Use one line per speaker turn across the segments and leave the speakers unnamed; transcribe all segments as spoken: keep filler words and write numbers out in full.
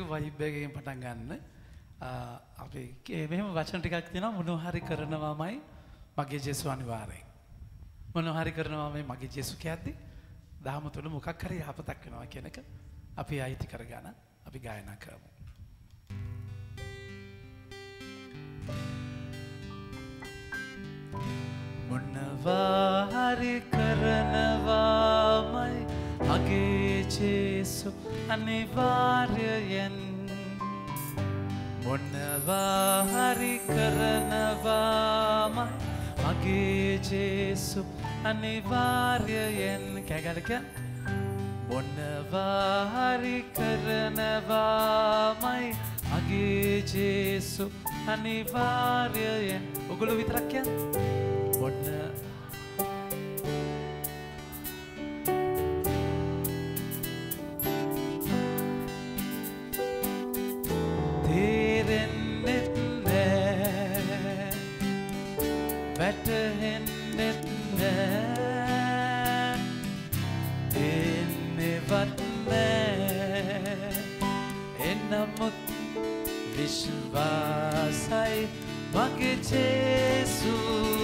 vibe එකකින් පටන් ගන්න. අපි මෙහෙම වචන ටිකක් තියෙනවා මොනවා හරි කරනවාමයි මගේ ජේසු අනිවාර්යෙන්. මොනවා හරි කරනවාමයි මගේ ජේසු කියද්දි දහම තුල මොකක් හරි යහපතක් වෙනවා කියන එක අපි අයිති කරගන්න අපි ගායනා කරමු. මොනවා හරි කරනවාමයි මගේ ජේසු අනිවාර්යෙන්. මොනවා හරි කරනවාමයි මගේ ජේසු අනිවාර්යෙන්. කැගලක මොනවා හරි කරනවාමයි මගේ ජේසු අනිවාර්යෙන්. ඔගොල්ලෝ විතරක් කියන්නේ මොන තේරෙන්නෙත් නෑ වැටහෙන්නෙත් නෑ එන්නෙවත් නෑ එනමුත් විශ්වාසයි මගේ ජේසු.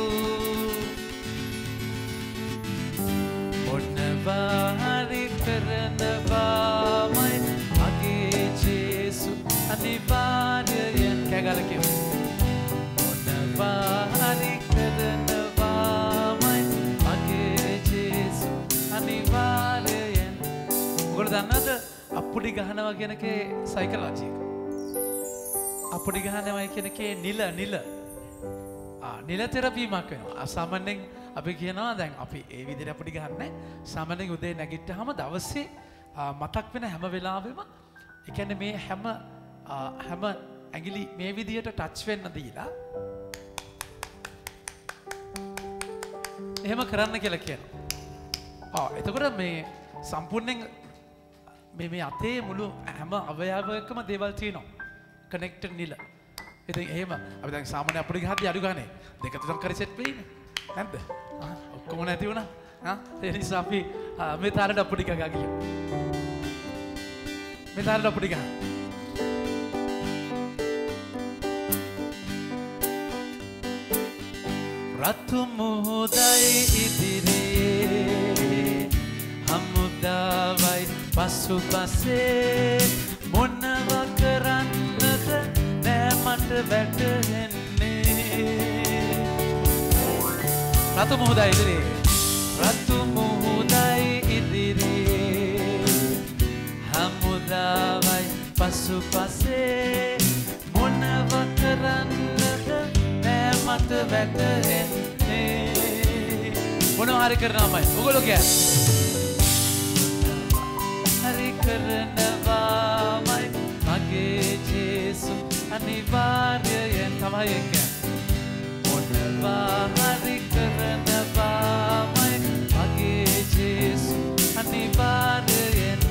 මොනවා හරි කරනවාමයි මගේ ජේසු අනිවාර්යෙන්. කැගලකින් මොනවා හරි කරනවාමයි මගේ ජේසු අනිවාර්යෙන්. ඔයගොල්ලෝ දන්නවද අප්පුඩි ගහනවා කියන එකේ සයිකොලොජි එක? අප්පුඩි ගහනවා කියන එකේ නිල නිල ආ නිල තෙරපීමක් වෙනවා. සාමාන්‍යයෙන් අපි කියනවා දැන් අපි ඒ විදිහට අප්පුඩි ගහන්නේ සාමාන්‍යයෙන් උදේ නැගිට්ටාම දවසේ මතක් වෙන හැම වෙලාවෙම ඒ කියන්නේ මේ හැම හැම ඇඟිලි මේ විදිහට ටච් වෙන්න දීලා එහෙම කරන්න කියලා කියනවා. ආ එතකොට මේ සම්පූර්ණයෙන් මේ මේ අතේ මුළු හැම අවයවයකම දේවල් තියෙනවා. කනෙක්ටඩ් නිල. ඉතින් එහෙම අපි දැන් සාමාන්‍ය අප්පුඩි ගහද්දී අඩු ගානේ දෙක තුනක් කරි සෙට් වෙයිනේ. නැද්ද? ආ ඔක්කොම නැති වුණා. ආ ඒ නිසා අපි මේ තාරට අප්පුඩි ගහ ගියා. මේ තාරට අප්පුඩි ගහ. රතු මුහුදයි ඉදිරියේ හමුදාවයි පසුපසේ මොනව කරන්නද නෑ මට වැටහෙන්නේ. රතු මුහුදයි ඉදිරියේ රතු මුහුදයි ඉදිරියේ හමුදාවයි පසුපසේ මොනව කරන්නද නෑ මට වැටහෙන්නේ. මොනවා හරි කරනවාමයි ඔයගොල්ලෝ කියන්නේ හරි කරනවාමයි මගේ ජේසු අනිවාර්යෙන්. තමයි එක මොනවා හරි කරනවාමයි මගේ ජේසු අනිවාර්යෙන්.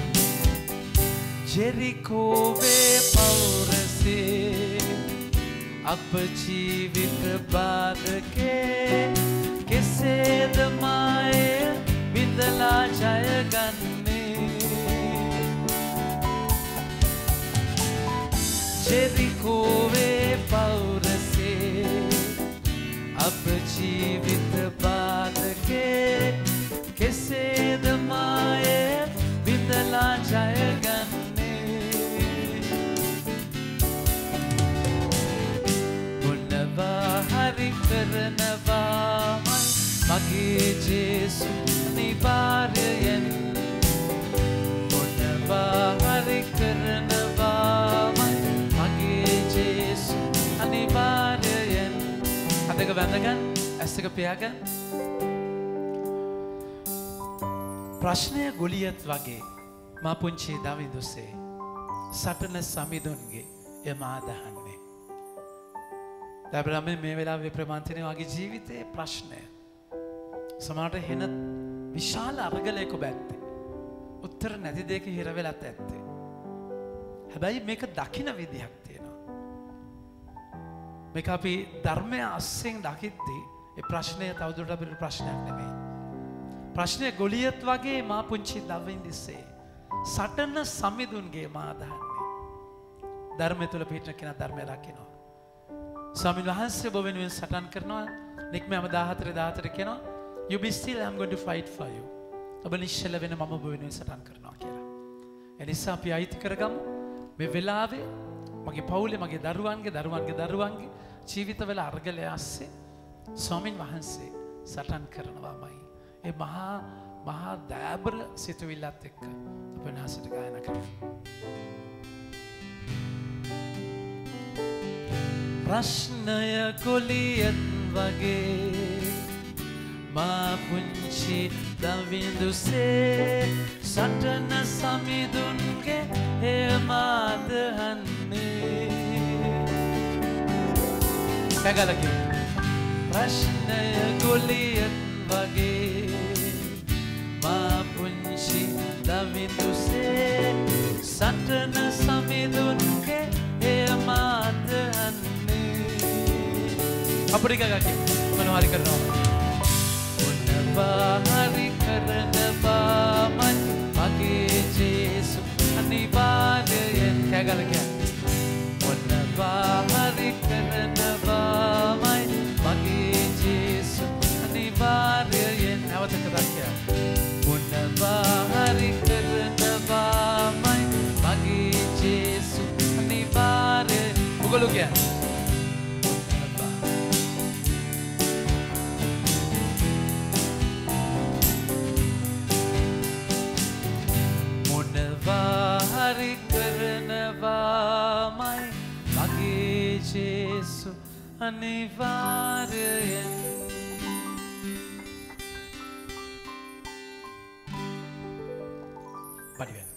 ජෙරිකෝවේ පෞරසේ අප ජීවිත බාධකේ කෙසේද මාය විඳලා ජයගන්නේ. ජෙරිකෝවේ පෞරසේ අප ජීවිත බාධකේ කෙසේද මාය විඳලා ජයගන්නේ. මොනවා හරි කරනවාමයි මගේ ජේසු අනිවාර්යෙන්. මොනවා හරි කරනවාමයි මගේ ජේසු අනිවාර්යෙන්. අදක වැඳගන්න ඇස් දෙක පියාගන්න. ප්‍රශ්නය ගොලියත් වගේ මා පුංචි දවිදුසේ සටන සමිඳුන්ගේ එමා දහන්නේ. දැන් මේ වෙලාවේ ප්‍රමාන්තිනේ වගේ ජීවිතේ ප්‍රශ්නය සමහරට හෙන විශාල අරගලයක බැත්තේ උත්තර නැති දෙයක හිර වෙලත් ඇත්තේ. හැබැයි මේක දකින්න විදිහක් තියෙනවා. මේක අපි ධර්මය අස්සෙන් දකිද්දී ඒ ප්‍රශ්නය තවදුරටත් අපිට ප්‍රශ්නයක් නෙමෙයි. ප්‍රශ්නය ගොලියත් වගේ මා පුංචි දවිඳුසේ සටන සමිඳුන්ගේ මා දහන්නේ. ධර්මය තුල පිහිටන කෙනා ධර්මය රකිනවා. ස්වාමීන් වහන්සේ ඔබ වෙනුවෙන් සටන් කරනවා. නික්මයම දාහතර දාහතර කියනවා you be still I'm going to fight for you. ඔබ නිශ්චල වෙන මම ඔබ වෙනුවෙන් සටන් කරනවා කියලා. ඒ නිසා අපි අයිති කරගමු මේ වෙලාවේ මගේ පවුලේ මගේ දරුවන්ගේ දරුවන්ගේ දරුවන්ගේ ජීවිතවල අරගලය ඇස්සේ ස්වාමීන් වහන්සේ සටන් කරනවාමයි. ඒ මහා මහා දයාබර සිතුවිල්ලත් එක්ක අප වෙනසට ගායනා කරමු. ප්‍රශ්නය කොලියත් වගේ මා පුංචි දවිඳුසේ සටන සමිඳුන්ගේ හේමාදහන්නේ කැගලකි ප්‍රශ්නය කොලියත් වගේ මා පුංචි දවිඳුසේ සටන සමිඳුන්ගේ හේමාදහන්නේ අපරික ගකි මොනවාරි කරනවා මොනවා හරි කරනවාමයි මගේ ජේසු අනිවාර්යයෙන් කැගල කියන්නේ මොනවා හරි කරනවාමයි මගේ ජේසු අනිවාර්යයෙන් නැවත කතා කියන්නේ මොනවා හරි කරනවාමයි මගේ ජේසු අනිවාර්යයෙන් මොකලු කියන්නේ හරි කරනවාමයි මගේ ජේසු අනිවාර්යයෙන් පරිවෙන්න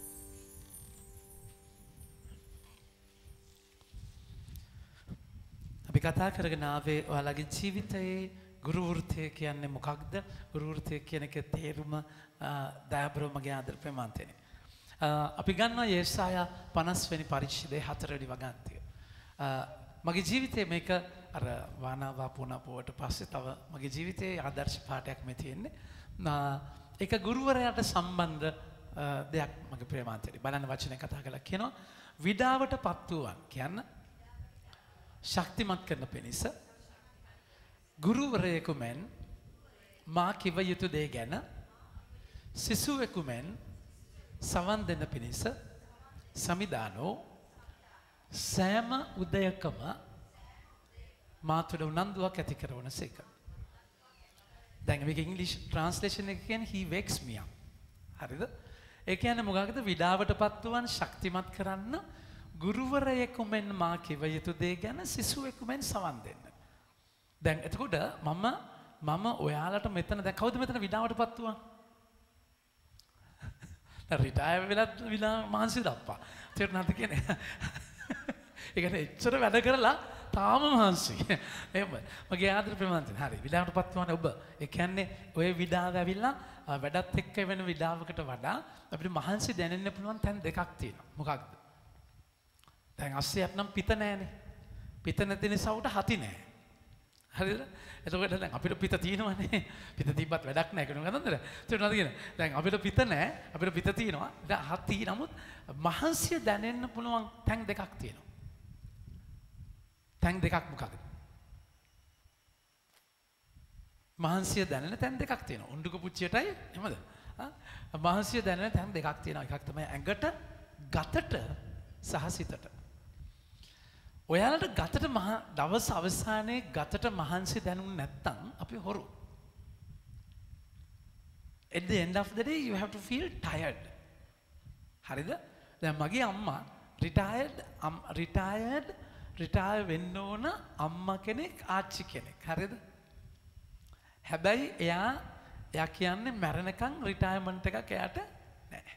අපි කතා කරගෙන ආවේ ඔයාලගේ ජීවිතයේ ගුරු වෘත්තය කියන්නේ මොකක්ද ගුරු වෘත්තය කියන එකේ තේරුම දයාබර මගේ ආදර ප්‍රේමාන්තනේ අපි ගන්නවා යේසායා පනස් වෙනි පරිච්ඡේදයේ හතර වෙනි වගන්තිය. මගේ ජීවිතේ මේක අර වානාවා පුණපුවට පස්සේ තව මගේ ජීවිතයේ ආදර්ශ පාඩයක් මේ තියෙන්නේ. ඒක ගුරුවරයාට සම්බන්ධ දෙයක් මගේ ප්‍රේමාන්තේ. බලන්න වචනේ කතා කරලා කියනවා විඩාවටපත් වූවන් කියන්න ශක්තිමත් කරන පිණිස ගුරුවරයෙකු මෙන් මා කිව යුතු දේ ගැන සිසුවෙකු මෙන් සවන් දෙන්න පිණිස සමිදානෝ සෑම උදයකම මා තුළ උනන්දුවක් ඇති කරවන සේක. දැන් මේක ඉංග්‍රීසි ට්‍රාන්ස්ලේෂන් එක කියන්නේ he wakes me up. හරිද? ඒ කියන්නේ මොකක්ද? විඩාවටපත් වූවන් ශක්තිමත් කරන්න ගුරුවරයෙකු මෙන් මා කිව යුතු දේ ගැන සිසුවෙකු මෙන් සවන් දෙන්න. දැන් එතකොට මම මම ඔයාලට මෙතන දැන් කවුද මෙතන විඩාවටපත් වුණා? රිටයර් වෙලත් විලා මහන්සි දප්පා. තේරුණාද කියන්නේ? ඒ කියන්නේ එච්චර වැඩ කරලා තාම මහන්සි. එහෙම. මගේ ආදර ප්‍රේමන්තන්. හරි. විඩාවටපත් වුණා ඔබ. ඒ කියන්නේ ඔය විඩාව ඇවිල්ලා වැඩත් එක්ක වෙන විඩාවකට වඩා අපිට මහන්සි දැනෙන්න පුළුවන් තැන් දෙකක් තියෙනවා. මොකක්ද? දැන් අස්සයක් නම් පිට නෑනේ. පිට නැති නිසා උට හති නෑ. හරිද? එතකොට දැන් අපිට පිට තියෙනවනේ. පිට තිබ්බත් වැඩක් නැහැ කියන කතන්දර. තේරුණාද කියන්නේ? දැන් අපිට පිට නැහැ. අපිට පිට තියෙනවා. දැන් හති නමුත් මහන්සිය දැනෙන්න පුළුවන් තැන් දෙකක් තියෙනවා. තැන් දෙකක් මොකක්ද? මහන්සිය දැනෙන තැන් දෙකක් තියෙනවා. උණ්ඩුක පුච්චියටයි එහෙමද? ආ මහන්සිය දැනෙන තැන් දෙකක් තියෙනවා. එකක් තමයි ඇඟට, ගතට සහ සිතට. ඔයාලට ගතට දවස් අවසානයේ ගතට මහන්සි දැනුම් නැත්තම් අපි හොරු. At the end of the day you have to feel tired. හරිද? දැන් මගේ අම්මා retired retired retire වෙන්න ඕන අම්මා කෙනෙක් ආච්චි කෙනෙක්. හරිද? හැබැයි එයා එයා කියන්නේ මැරෙනකන් රිටයර්මන්ට් එකක් එයාට නැහැ.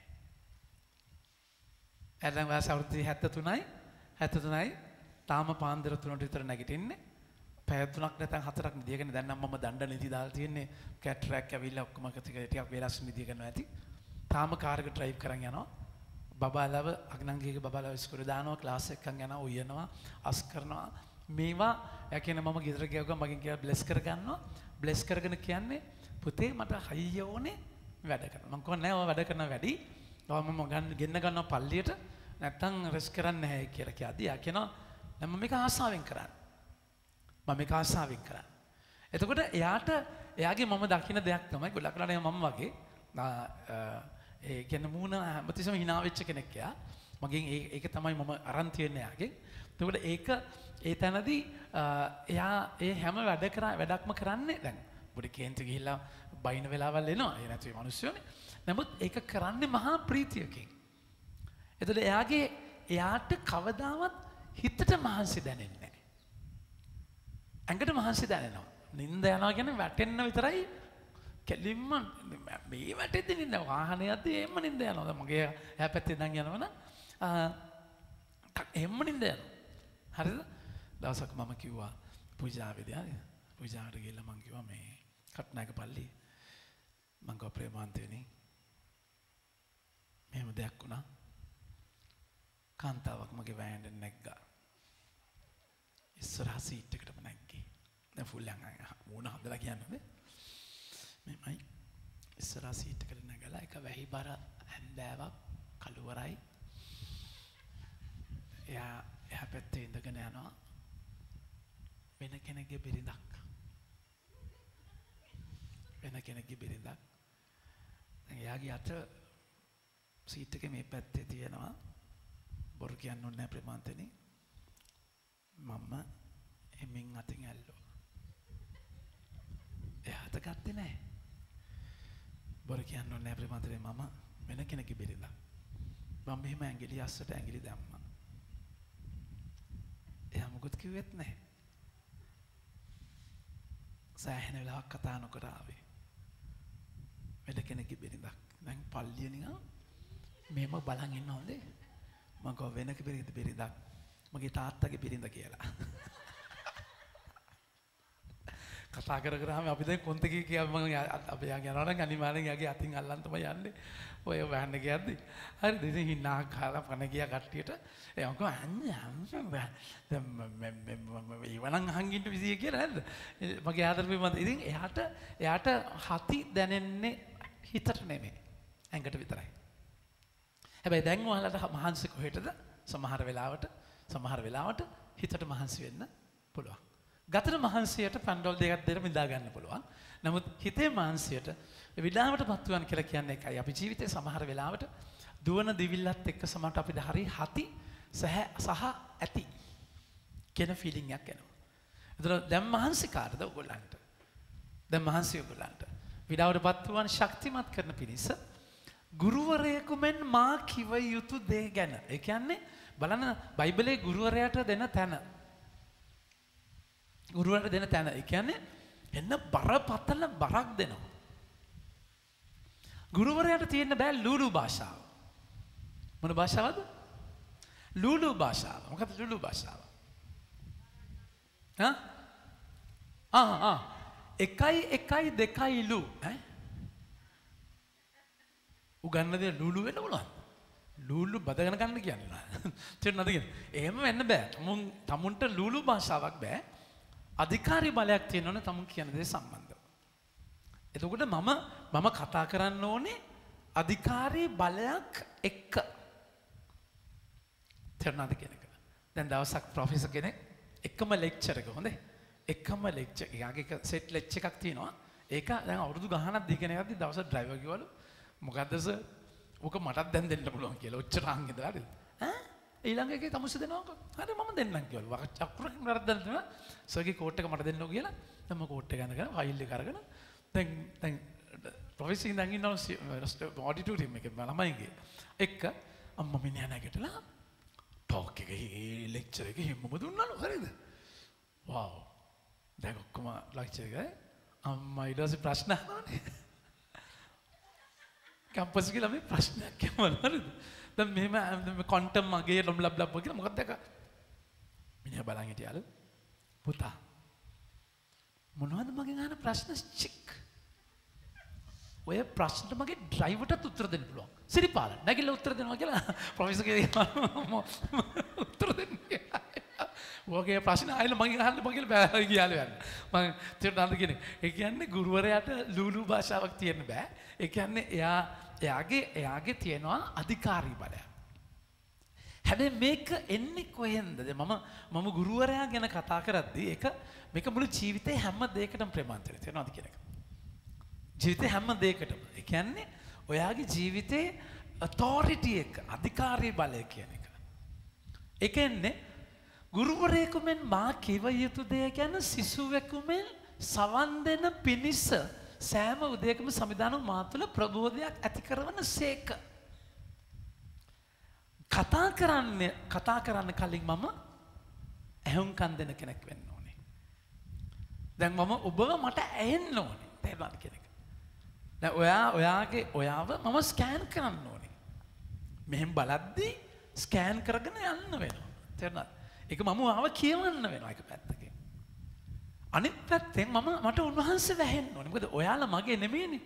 එයා දැන් වයස අවුරුදු හැත්තෑ තුනයි හැත්තෑ තුනයි තාම පාන්දර තුනට විතර නැගිටින්නේ. පැය තුනක් නැත්නම් හතරක් නිදිගෙන දැන් නම් මම දණ්ඩ නිදි දාලා තියෙන්නේ. කැටරැක් ඇවිල්ලා ඔක්කොම ටිකක් වෙලස් නිදි කරනවා ඇති. තාම කාර් එක ඩ්‍රයිව් කරන් යනවා. බබාලව අගනංගිගේ බබාලව ඉස්කෝලේ දානවා ක්ලාස් එකක් යනවා උයනවා අස් කරනවා. මේවා යා කියන්නේ මම ගෙදර ගියවම මගෙන් කියලා බ්ලෙස් කරගන්නවා. බ්ලෙස් කරගෙන කියන්නේ පුතේ මට හයිය ඕනේ වැඩ කරන්න. මම කිව්වා නෑ ඔය වැඩ කරන වැඩි. ඔය මම ගන්න ගෙන්න ගන්නවා පල්ලියට. නැත්තම් රෙස් කරන්නේ නැහැ කියලා කියද්දී යා කියනවා දැන් මම මේක ආසාවෙන් කරන්නේ. මම මේක ආසාවෙන් කරන්නේ. එතකොට එයාට එයාගේ මම දකින්න දෙයක් තමයි ගොඩක් වෙලාවට මම වගේ ඒ කියන්නේ මූණ හැමතිස්සම hina වෙච්ච කෙනෙක් එයා. මගෙන් ඒක තමයි මම අරන් තියන්නේ යාගේ. එතකොට ඒක ඒ තැනදී එයා ඒ හැම වැඩ කරා වැඩක්ම කරන්නේ දැන් පොඩි කේන්ති ගිහිල්ලා බයින වෙලාවල් එනවා. ඒ නැති මිනිස්සුනේ. නමුත් ඒක කරන්නේ මහා ප්‍රීතියකින්. එතකොට එයාගේ එයාට කවදාවත් හිතට මහන්සි දැනෙන්නේ නැහැ. ඇඟට මහන්සි දැනෙනවා. නිින්ද යනවා කියන්නේ වැටෙන්න විතරයි. කෙලින්ම මේ වැටෙද්දි නිින්ද වාහනයක්දී එම්ම නිින්ද යනවා. දැන් මගේ එහා පැත්තේ ඉඳන් යනවනම් එම්ම නිින්ද යනවා. හරිද? දවසක් මම කිව්වා පූජාවේදී හරි. පූජාවට ගිහලා මම කිව්වා මේ කට්නායක පල්ලි මම ගෝ ප්‍රේමාන්තේනි මෙහෙම දෙයක් වුණා. කාන්තාවක් මගේ වෑන්ඩෙන් නැග්ගා. ඉස්සරහ සීට් එකටම නැග්ගේ. දැන් ෆුල් යන් වුණ හදලා කියන්නේ. මෙමයි ඉස්සරහ සීට් එකට නැගලා එක වැහි බර හැන්දෑවක් කළුවරයි. එයා එහා පැත්තේ ඉඳගෙන යනවා. වෙන කෙනෙක්ගේ බිරිඳක්. වෙන කෙනෙක්ගේ බිරිඳක්. දැන් එයාගේ අත සීට් එකේ මේ පැත්තේ තියෙනවා. බොරු කියන්න ඕනේ නැහැ ප්‍රේමාන්තනි. මම එමින් අතින් ඇල්ලුවා. එයාට ගත්තේ නැහැ. බොරු කියන්න ඕනේ නැහැ ප්‍රේමාන්තනි මම වෙන කෙනෙක්ගේ බිරිඳක්. මම මෙහෙම ඇඟිලි අස්සට ඇඟිලි දැම්මා. එයා මොකුත් කිව්වෙත් නැහැ. සෑහෙන වෙලාවක් කතා නොකර ආවේ. වෙන කෙනෙක්ගේ බිරිඳක්. දැන් පල්ලිය නිකන් මෙහෙම බලන් ඉන්න හොඳේ. මම කව වෙනක බිරිඳ බිරිඳක් මගේ තාත්තගේ බිරිඳ කියලා. කතා කර කරාම අපි දැන් කොන්තකේ කියා මම අපි යා යනවා නම් අනිවාර්යෙන් යාගේ අතින් අල්ලන් තමයි යන්නේ. ඔය වහන්න ගියද්දි. හරිද? ඉතින් හිනා කාලා පණ ගියා කට්ටියට. ඒ මම කව අන්න දැන් මම ඊවණන් අහන් ඉන්න විදිය කියලා නේද? මගේ ආදරේ මම ඉතින් එයාට එයාට හති දැනෙන්නේ හිතට නෙමෙයි. ඇඟට විතරයි. හැබැයි දැන් ඔයාලට මහන්සි කොහෙටද? සමහර වෙලාවට සමහර වෙලාවට හිතට මහන්සි වෙන්න පුළුවන්. ගතට මහන්සියට පණ්ඩෝල් දෙකක් දෙන්න මිදා ගන්න පුළුවන්. නමුත් හිතේ මහන්සියට විඩාවට පත්වන කියලා කියන්නේ එකයි. අපි ජීවිතේ සමහර වෙලාවට දුවන දිවිල්ලත් එක්ක සමහරට අපිට හරි හති සහ ඇති කියන ෆීලිං එකක් එනවා. ඒතර දැන් මහන්සි කාටද ඔයගොල්ලන්ට? දැන් මහන්සි ඔයගොල්ලන්ට. විඩාවට පත්වන ශක්තිමත් කරන පිණිස ගුරුවරයෙකු මෙන් මා කිව යුතු දේ ගැන. ඒ කියන්නේ බලන්න බයිබලයේ ගුරුවරයාට දෙන තැන. ගුරුවරයාට දෙන තැන. ඒ කියන්නේ එන්න බරපතල බරක් දෙනවා. ගුරුවරයාට තියෙන්න බෑ ලූලු භාෂාව. මොන භාෂාවද? ලූලු භාෂාව. මොකක්ද ලූලු භාෂාව? හා? ආ ආ එකයි එකයි දෙකයි ලු ඈ උගන්න දේ ලූලු වෙන්න පුළුවන්. ලූලු බදගෙන ගන්න කියන්නේ. තේරුණාද කියන්නේ? එහෙම වෙන්න බෑ. තමුන් තමුන්ට ලූලු භාෂාවක් බෑ. අධිකාරී බලයක් තියෙනවනේ තමුන් කියන දේ සම්බන්ධව. එතකොට මම මම කතා කරන්න ඕනේ අධිකාරී බලයක් එක්ක. තේරුණාද කියන එක? දැන් දවසක් ප්‍රොෆෙසර් කෙනෙක් එකම ලෙක්චර් එක හොඳේ. එකම ලෙක්චර් එකගේ සෙට් ලෙක්චර් එකක් තියෙනවා. ඒක දැන් අවුරුදු ගාණක් දීගෙන යද්දි දවසක් ඩ්‍රයිවර් කිව්වලු මොකද්ද සර්? ඔක මටත් දැන් දෙන්න පුළුවන් කියලා. ඔච්චර අංගෙද හරිද? ඈ ඊළඟ එකේ තමුසේ දෙනවකෝ. හරි මම දෙන්නම් කිව්වලු. චක්‍රකින් වරද්දන්න දෙනවා. සර්ගේ කෝට් එක මට දෙන්නෝ කියලා. දැන් මම කෝට් එක ගන්නගෙන ෆයිල් එක අරගෙන දැන් දැන් ප්‍රොෆෙසර් ඉඳන් ඉන්නවා ඔඩිටෝරියම් එකේ ළමයිගේ. එක්ක අම්මා මිනිහා නැගිටලා ටෝක් එකේ ලෙක්චර් එකේ හැමෝම දුන්නලු. හරිද? වව්. දැන් ඔක්කොම ලෙක්චර් එකේ අම්මා ඊට පස්සේ ප්‍රශ්න අහනවානේ. කැම්පස් එකේ ළමයි ප්‍රශ්නයක් කියවන හරිද? දැන් මෙහෙම ක්වොන්ටම් මගේ ලොම් ලබ් ලබ් කියලා මොකක්ද එක? මිනිහා බලන් හිටියලු. පුතා මොනවද මගෙන් අහන ප්‍රශ්න චික්? ඔය ප්‍රශ්නට මගේ ඩ්‍රයිවර්ටත් උත්තර දෙන්න පුළුවන්. සිරිපාල නැගිලා උත්තර දෙනවා කියලා ප්‍රොෆෙසර් කියනවා උත්තර දෙන්න කියලා. ඔයගේ ප්‍රශ්න ආයෙත් මගෙන් අහන්න මගේ බෑ කියලා යන්න. මම තේරුණාද කියන්නේ? ඒ කියන්නේ ගුරුවරයාට ලූලු භාෂාවක් තියෙන්න බෑ. ඒ කියන්නේ එයා එයාගේ එයාගේ තියෙනවා අධිකාරී බලයක්. හැබැයි මේක එන්නේ කොහෙන්ද? මම මම ගුරුවරයා ගැන කතා කරද්දී ඒක මේක මුළු ජීවිතේ හැම දෙයකටම ප්‍රමාණිත වෙනවද කියන එක. ජීවිතේ හැම දෙයකටම. ඒ කියන්නේ ඔයාගේ ජීවිතේ authority එක, අධිකාරී බලය කියන එක. ඒ කියන්නේ ගුරුවරයෙකු මෙන් මා කිව යුතු දේ ගැන සිසුවෙකු මෙන් සවන් දෙන පිණිස සෑම උදයකම සමිදාන මා තුළ ප්‍රබෝධයක් ඇති කරවන සේක. කතා කරන්න කතා කරන්න කලින් මම ඇහුම්කන් දෙන කෙනෙක් වෙන්න ඕනේ. දැන් මම ඔබව මට ඇහෙන්න ඕනේ. තේරුණාද කියන එක? දැන් ඔයා ඔයාගේ ඔයාව මම ස්කෑන් කරන්න ඕනේ. මෙහෙම බලද්දී ස්කෑන් කරගෙන යන්න වෙනවා. තේරුණාද? ඒක මම ආව කියවන්න වෙනවා එක පැත්තකින්. අනිත් පැත්තෙන් මම මට උන්වහන්සේ වැහෙන්න ඕනේ. මොකද ඔයාලා මගේ නෙමෙයිනේ.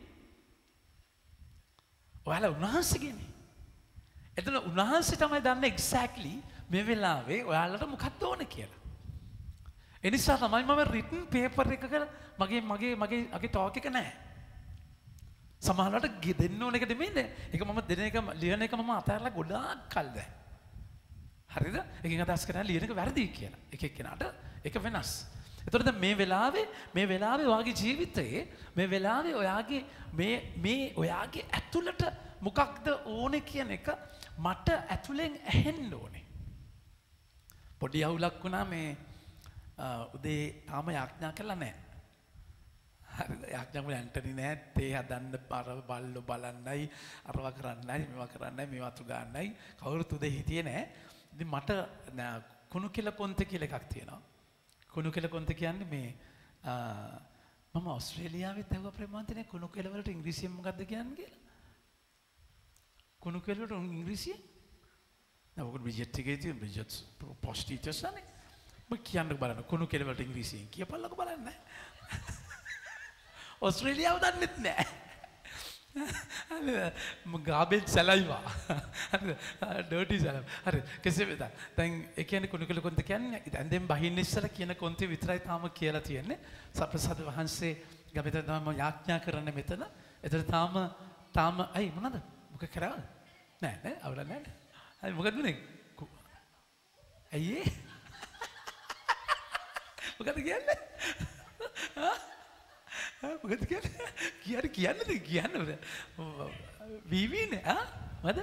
ඔයාලා උන්වහන්සේගේනේ. එතන උන්වහන්සේ තමයි දන්නේ එක්සැක්ට්ලි මේ වෙලාවේ ඔයාලට මොකක්ද ඕනේ කියලා. ඒ නිසා තමයි මම රිටන් පේපර් එකක මගේ මගේ මගේ අගේ ටෝක් එක නැහැ. සමහරවිට දෙන්න ඕන එක දෙන්නේ. ඒක මම දෙන එක ලියන එක මම අතහැරලා ගොඩාක් කල් දැන්. හරිද? එකකින් අදහස් කරන්නේ ලියන එක වැරදි කියලා. එක එක්කෙනාට ඒක වෙනස්. එතකොට දැන් මේ වෙලාවේ මේ වෙලාවේ ඔයාගේ ජීවිතයේ මේ වෙලාවේ ඔයාගේ මේ මේ ඔයාගේ ඇතුළට මොකක්ද ඕනේ කියන එක මට ඇතුලෙන් ඇහෙන්න ඕනේ. පොඩි අවුලක් වුණා මේ උදේ තාම යාඥා කළා නැහැ. හරිද? යාඥා වල ඇන්ටනි නැහැ. තේ හදන්න පර බල්ලෝ බලන්නයි අරවා කරන්නයි මේවා කරන්නයි මේවා අතු ගන්නයි කවුරුත් උදේ හිටියේ නැහැ. ඉතින් මට කුණු කෙල කොන්ත කියලා එකක් තියෙනවා. කුණු කෙල කොන්ත කියන්නේ මේ මම ඕස්ට්‍රේලියාවෙත් ඇහුවා ප්‍රේමාන්තනේ කුණු කෙල වලට ඉංග්‍රීසියෙන් මොකක්ද කියන්නේ කියලා. කුණු කෙල වලට ඉංග්‍රීසියෙන් නෑ ඔක බ්‍රිජට් එකේ තියෙන බ්‍රිජට් පොස්ට් ටීචර්ස් අනේ. මම කියන්න බලන්න කුණු කෙල වලට ඉංග්‍රීසියෙන් කියපල්ලකෝ බලන්න. ඕස්ට්‍රේලියාව දන්නෙත් නෑ. garbage saliva. Dirty saliva. හරි. කෙසේ වෙතත්. දැන් ඒ කියන්නේ කුණු කෙල කොන්ත කියන්නේ දැන් දැන් බහින්න ඉස්සලා කියන කොන්තේ විතරයි තාම කියලා තියෙන්නේ. සප්‍රසාද වහන්සේ ගමිත තමයි යාඥා කරන්නේ මෙතන. ඒතර තාම තාම අයි මොනවද? මොකක් කරාද? නෑ නෑ අවුල නෑ. හරි මොකද උනේ? අයියේ. මොකද කියන්නේ? මොකද කියන්නේ? කියන්නේ කියන්නේද කියන්නේ? වීවීනේ ආ මොකද?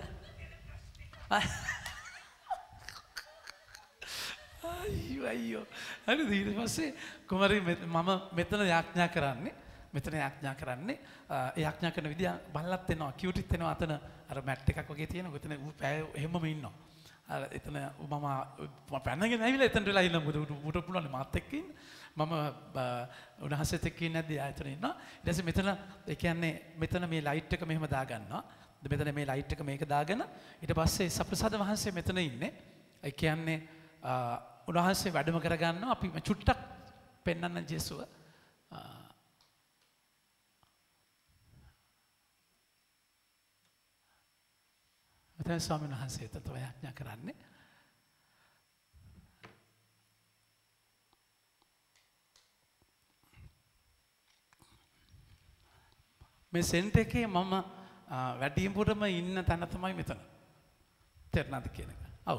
අයියෝ අයියෝ. හරිද ඊට පස්සේ කුමාරි මම මෙතන යාඥා කරන්නේ මෙතන යාඥා කරන්නේ ඒ යාඥා කරන විදිය බලලත් එනවා කියුටිත් එනවා අතන අර මැට් එකක් වගේ තියෙන උතන ඌ පැය එහෙමම ඉන්නවා. අර එතන මම පැනගෙන ඇවිල්ලා එතනට වෙලා ඉන්න උට පුළුවන් මාත් එක්ක ඉන්න. මම උන්වහන්සේත් එක්ක ඉන්නේ නැද්ද ආයතන ඉන්නවා. ඊට පස්සේ මෙතන ඒ කියන්නේ මෙතන මේ ලයිට් එක මෙහෙම දාගන්නවා. මෙතන මේ ලයිට් එක මේක දාගෙන ඊට පස්සේ සප්‍රසාද වහන්සේ මෙතන ඉන්නේ. ඒ කියන්නේ උන්වහන්සේ වැඩම කරගන්නවා අපි චුට්ටක් පෙන්වන්න ජේසුව. මෙතන ස්වාමීන් වහන්සේ තමයි යාඥා කරන්නේ. මේ සෙන්ට් එකේ මම වැඩිපුරම ඉන්න තැන තමයි මෙතන. තේරුණාද කියන එක? ඔව්.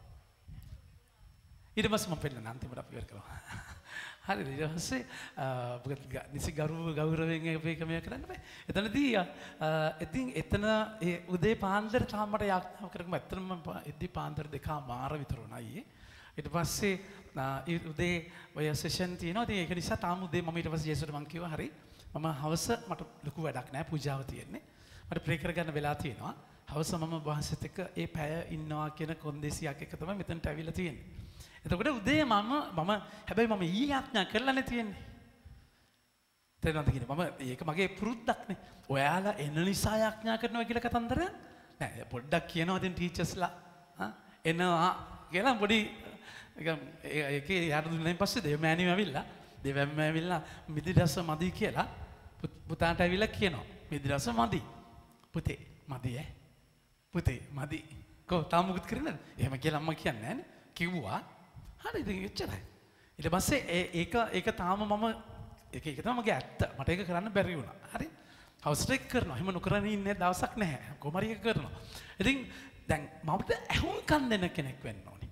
ඊට පස්සේ මම පෙන්නන අන්තිමට අපි ඉවර කරමු. හරිද? ඊට පස්සේ මොකද නිසි ගෞරව ගෞරවයෙන් මේක මේ කරන්න බෑ. එතනදී ඉතින් එතන ඒ උදේ පාන්දර තාම මට යාඥා කරගම ඇත්තටම එද්දි පාන්දර දෙකමාර විතර වුණා ඊයේ. ඊට පස්සේ උදේ ඔය සෙෂන් තියෙනවා. ඉතින් ඒක නිසා තාම උදේ මම ඊට පස්සේ ජේසුට මං කිව්වා හරි මම හවස මට ලොකු වැඩක් නැහැ පූජාව තියෙන්නේ. මට ප්‍රේ කරගන්න වෙලා තියෙනවා. හවස මම වහන්සේත් එක්ක ඒ පැය ඉන්නවා කියන කොන්දේසියක් එක තමයි මෙතනට ඇවිල්ලා තියෙන්නේ. එතකොට උදේ මම මම හැබැයි මම ඊ යාඥා කරලානේ තියෙන්නේ. තේරෙනවද කියන්නේ? මම ඒක මගේ පුරුද්දක්නේ. ඔයාලා එන නිසා යාඥා කරනවා කියලා කතන්දරයක් නෑ. පොඩ්ඩක් කියනවා ඉතින් ටීචර්ස්ලා ආ එනවා කියලා පොඩි ඒකේ යාට දුන්නායින් පස්සේ දෙවමෑණියෝ ඇවිල්ලා දෙවමෑණියෝ ඇවිල්ලා මිදිරස මදි කියලා පුතාට ඇවිල්ලා කියනවා. මිදිරස මදි. පුතේ මදි ඈ. පුතේ මදි. කො තාම මුකුත් කරන්නේ නැද්ද? එහෙම කියලා අම්මා කියන්නේ නෑනේ. කිව්වා. හරි ඉතින් එච්චරයි. ඊට පස්සේ ඒක ඒක තාම මම ඒක ඒක තමයි මගේ ඇත්ත. මට ඒක කරන්න බැරි වුණා. හරි. හවුස් ට්‍රෙක් කරනවා. එහෙම නොකරන ඉන්නේ දවසක් නැහැ. කොහමරි ඒක කරනවා. ඉතින් දැන් මමට ඇහුම්කන් දෙන කෙනෙක් වෙන්න ඕනේ.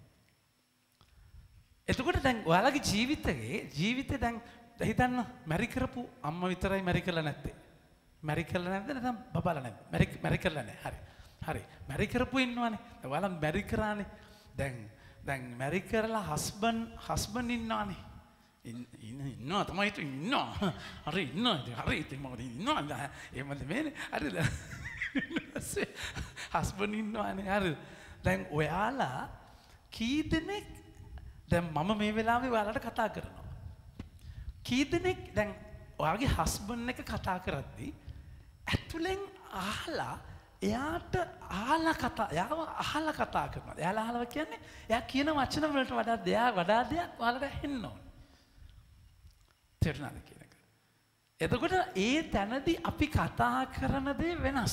එතකොට දැන් ඔයාලගේ ජීවිතේ ජීවිතේ දැන් හිතන්න මැරි කරපු අම්මා විතරයි මැරි කරලා නැත්තේ. මැරි කරලා නැද්ද නැත්නම් බබාලා නැද්ද? මැරි මැරි කරලා නැහැ. හරි. හරි. මැරි කරපු ඉන්නවනේ. ඔයාලා මැරි කරානේ. දැන් දැන් මැරි කරලා හස්බන්ඩ් හස්බන්ඩ් ඉන්නවනේ. ඉන්න ඉන්නවා තමයි ඉන්නවා. හරි ඉන්නවා. හරි ඉතින් මොකද ඉන්නවා. එහෙමද මේනේ. හරිද? හස්බන්ඩ් ඉන්නවනේ. හරිද? දැන් ඔයාලා කී දෙනෙක් දැන් මම මේ වෙලාවේ ඔයාලට කතා කරනවා. කී දෙනෙක් දැන් ඔයාගේ හස්බන්ඩ් එක කතා කරද්දී ඇතුලෙන් අහලා එයාට අහලා කතා එයාව අහලා කතා කරනවා. එයාලා අහලා කියන්නේ එයා කියන වචන වලට වඩා දෙයක් වඩා දෙයක් ඔයාලට ඇහෙන්න ඕනේ. තේරුණාද කියන එක? එතකොට ඒ තැනදී අපි කතා කරන දේ වෙනස්.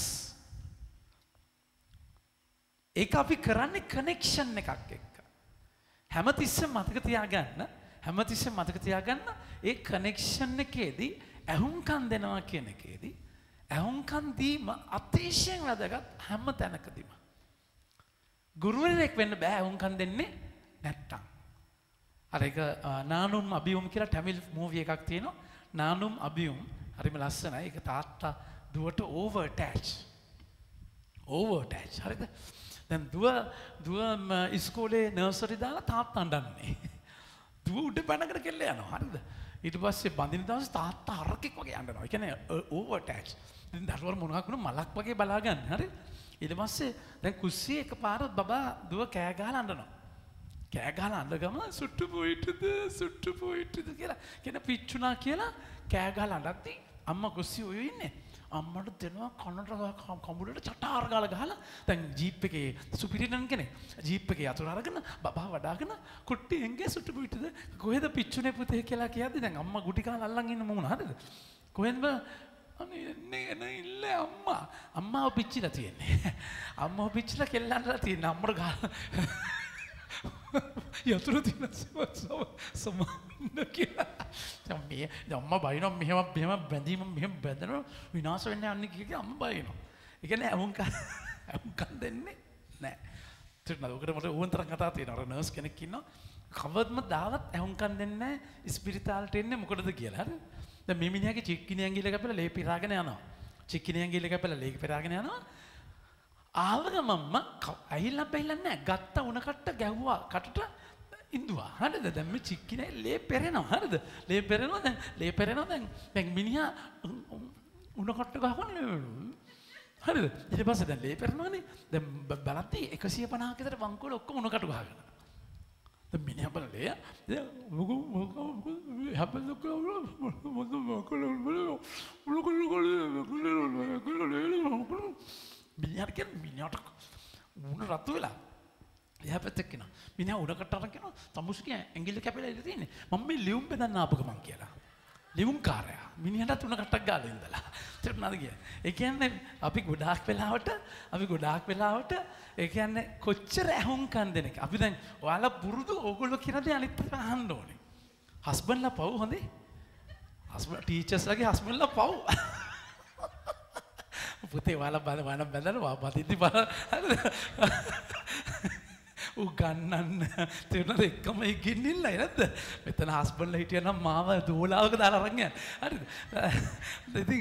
ඒක අපි කරන්නේ කනෙක්ෂන් එකක් එක්ක. හැමතිස්සෙම මතක තියාගන්න හැමතිස්සෙම මතක තියාගන්න ඒ කනෙක්ෂන් එකේදී ඇහුම්කන් දෙනවා කියන එකේදී ඇහුම්කන් දීම අතිශයින් වැදගත් හැම තැනකදීම. ගුරුවරයෙක් වෙන්න බෑ ඇහුම්කන් දෙන්නේ නැත්තම්. අර ඒක නානුම් අභියුම් කියලා ටැමිල් මූවි එකක් තියෙනවා. නානුම් අභියුම් හරිම ලස්සනයි. ඒක තාත්තා දුවට ඕවර් ඇටච්. Over attach. හරිද? දැන් දුව දුව ඉස්කෝලේ නර්සරි දාලා තාත්තා අඬන්නේ. දුව උඩ පැනකට කෙල්ල යනවා. හරිද? ඊට පස්සේ බඳින දවස් තාත්තා හරකෙක් වගේ අඬනවා. ඒ කියන්නේ ඕවර් ඇටච්. ඉතින් දරුවෝ මොනවා කරුණා මලක් වගේ බලා ගන්න. හරි? ඊට පස්සේ දැන් කුස්සියේ එකපාරත් බබා දුව කෑ ගහලා අඬනවා. කෑ ගහලා අඬගම සුට්ටු පොයිටද සුට්ටු පොයිටද කියලා කියන පිච්චුණා කියලා කෑ ගහලා අඬද්දී අම්මා කුස්සිය ඔය ඉන්නේ. අම්මට දෙනවා කනට කඹුලට චටාර ගාලා ගහලා දැන් ජීප් එකේ සුපිරිනන් කෙනෙක් ජීප් එකේ අතුර අරගෙන බබා වඩාගෙන කුට්ටි එංගේ සුට්ටු පොයිටද කොහෙද පිච්චුනේ පුතේ කියලා කියද්දි දැන් අම්මා ගුටි කාලා අල්ලන් ඉන්න මොන හරිද කොහෙන්ද අනේ නේ ඉල්ල අම්මා අම්මාව පිච්චිලා තියෙන්නේ අම්මාව පිච්චිලා කෙල්ලන්ටලා තියෙන්නේ අම්මට ගහලා යතුරු තියෙන සමන්න කියලා මේ අම්මා බයිනවා මෙහෙම මෙහෙම බැඳීම මෙහෙම බැඳනවා විනාශ වෙන්න යන්නේ කිය අම්මා බයිනවා. ඒ කියන්නේ අහුම්කන් අහුම්කන් දෙන්නේ නැහැ. ඒත් නේද ඔකට මට ඕන තරම් කතා තියෙනවා. අර නර්ස් කෙනෙක් ඉන්නවා. කවද්ම දාවත් අහුම්කන් දෙන්නේ නැහැ. ස්පිරිතාලට එන්නේ මොකටද කියලා. හරි? දැන් මේ මිනිහාගේ චික්කිනිය ඇඟිල්ල කැපලා ලේ පිරාගෙන යනවා. චික්කිනිය ඇඟිල්ල කැපලා ලේ පිරාගෙන යනවා. ආවගමම්ම ඇහිල්ලා බැහිලා නැහැ. ගත්ත උණ කට්ට ගැහුවා කටට ඉඳුවා. හරිද? දැන් මේ චික්කිනේ ලේ පෙරෙනවා. හරිද? ලේ පෙරෙනවා දැන් ලේ පෙරෙනවා දැන් දැන් මිනිහා උණ කට්ට ගහන්නේ. හරිද? ඊට පස්සේ දැන් ලේ පෙරෙනවානේ. දැන් බලද්දි එකසිය පනහක විතර වංකුවල ඔක්කොම උණ කටු ගහගෙන. දැන් මිනිහා බලලේ මොකෝ මොකෝ හැබැයි මිනිහට කියන්නේ මිනිහට උණ රතු වෙලා එයා පැත්තට කියනවා මිනිහා උඩකට අරන් කියනවා තමුස්ගේ ඇඟිල්ල කැපිලා ඉඳ තියෙන්නේ මම මේ ලියුම් බෙදන්න ආපු ගමන් කියලා ලියුම් කාර්යය මිනිහට උණ කටක් ගාලා ඉඳලා තේරුණාද කියන්නේ ඒ කියන්නේ අපි ගොඩාක් වෙලාවට අපි ගොඩාක් වෙලාවට ඒ කියන්නේ කොච්චර ඇහුම්කන් දෙන එක අපි දැන් ඔයාලා පුරුදු ඕගොල්ලෝ කියන දේ අනිත් පැත්තට අහන්න ඕනේ හස්බන්ඩ්ලා පව් හොඳේ හස්බන්ඩ් ටීචර්ස්ලාගේ හස්බන්ඩ්ලා පව් පුතේ ඔයාලා බල වණ බැලනවා බදිද්දි බල ඌ ගන්නන්න තේරුණාද එක්කම ඉගින්නිල්ලයි නැද්ද මෙතන හස්බන්ඩ්ලා හිටියනම් මාව දෝලාවක දාලා අරන් යන්න හරිද ඉතින්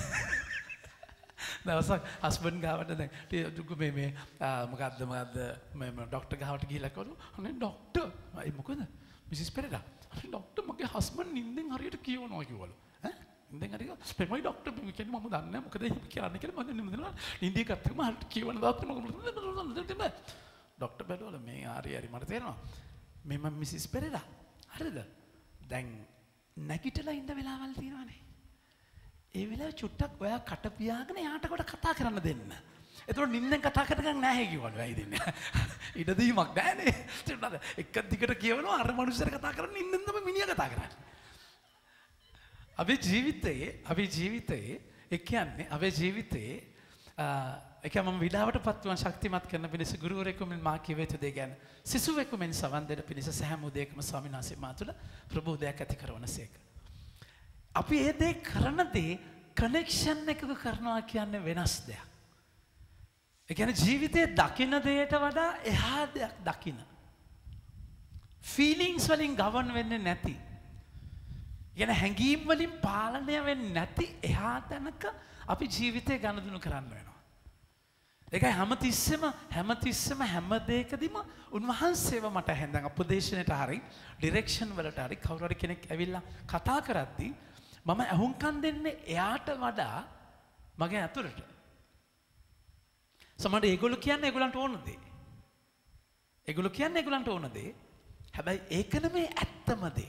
දවසක් හස්බන්ඩ් ගාවට දැන් මේ මේ මොකද්ද මොකද්ද මේ ડોක්ටර් ගාවට ගිහිල්ලා කරු අනේ ડોක්ටර් අය මොකද මිසිස් පෙරේරා අනේ ડોක්ටර් මගේ හස්බන්ඩ් නින්දෙන් හරියට කියවනවා කිව්වලු ඈ නින්දෙන් හරියට ස්පෙමයි ડોක්ටර් කියන්නේ මම දන්නේ නැහැ මොකද එහෙම කියන්නේ කියලා මම නින්දෙන් නින්දේ ගත්තම හරියට කියවන ડોක්ටර් මම ડોක්ටර් බැලුවල මේ හරි හරි මට තේරෙනවා මේ මම මිසිස් පෙරේරා හරිද දැන් නැගිටලා ඉන්න වෙලාවල් තියෙනවානේ ඒ වෙලාවේ චුට්ටක් ඔයා කට පියාගෙන යාට කොට කතා කරන්න දෙන්න. එතකොට නින්නෙන් කතා කරගන්න නැහැ කිව්වලු. ඇයි දෙන්නේ? ඉඩ දීමක් නැහනේ. තේරුණාද? එක දිගට කියවනවා අර මනුස්සයර කතා කරන්නේ නින්නෙන් තමයි මිනිහා කතා කරන්නේ. අපේ ජීවිතයේ අපේ ජීවිතයේ ඒ කියන්නේ අපේ ජීවිතයේ ඒක මම විඩාවටපත් වන ශක්තිමත් කරන පිණිස ගුරුවරයෙකු මෙන් මා කියවේ තු දෙ ගැන සිසුවෙකු මෙන් සවන් දෙන පිණිස සෑම උදයකම ස්වාමීන් වහන්සේ මා තුළ ප්‍රබෝධයක් ඇති කරවනසේක. අපි ඒ දේ කරන දේ කනෙක්ෂන් එකක කරනවා කියන්නේ වෙනස් දෙයක්. ඒ කියන්නේ ජීවිතයේ දකින්න දෙයට වඩා එහා දෙයක් දකින්න. ෆීලිංස් වලින් ගවන් වෙන්නේ නැති. කියන හැඟීම් වලින් පාලනය වෙන්නේ නැති එහා තැනක අපි ජීවිතය ගනුදෙනු කරන්න වෙනවා. ඒකයි හැමතිස්සෙම හැමතිස්සෙම හැම දෙයකදීම උන්වහන්සේව මට හැන්දන් උපදේශනයට හරි ඩිරෙක්ෂන් වලට හරි කවුරු හරි කෙනෙක් ඇවිල්ලා කතා කරද්දී මම අහුම්කම් දෙන්නේ එයාට වඩා මගේ අතුරට. සමහර ඒගොල්ලෝ කියන්නේ ඒගොල්ලන්ට ඕන දේ. ඒගොල්ලෝ කියන්නේ ඒගොල්ලන්ට ඕන දේ. හැබැයි ඒක නෙමෙයි ඇත්තම දේ.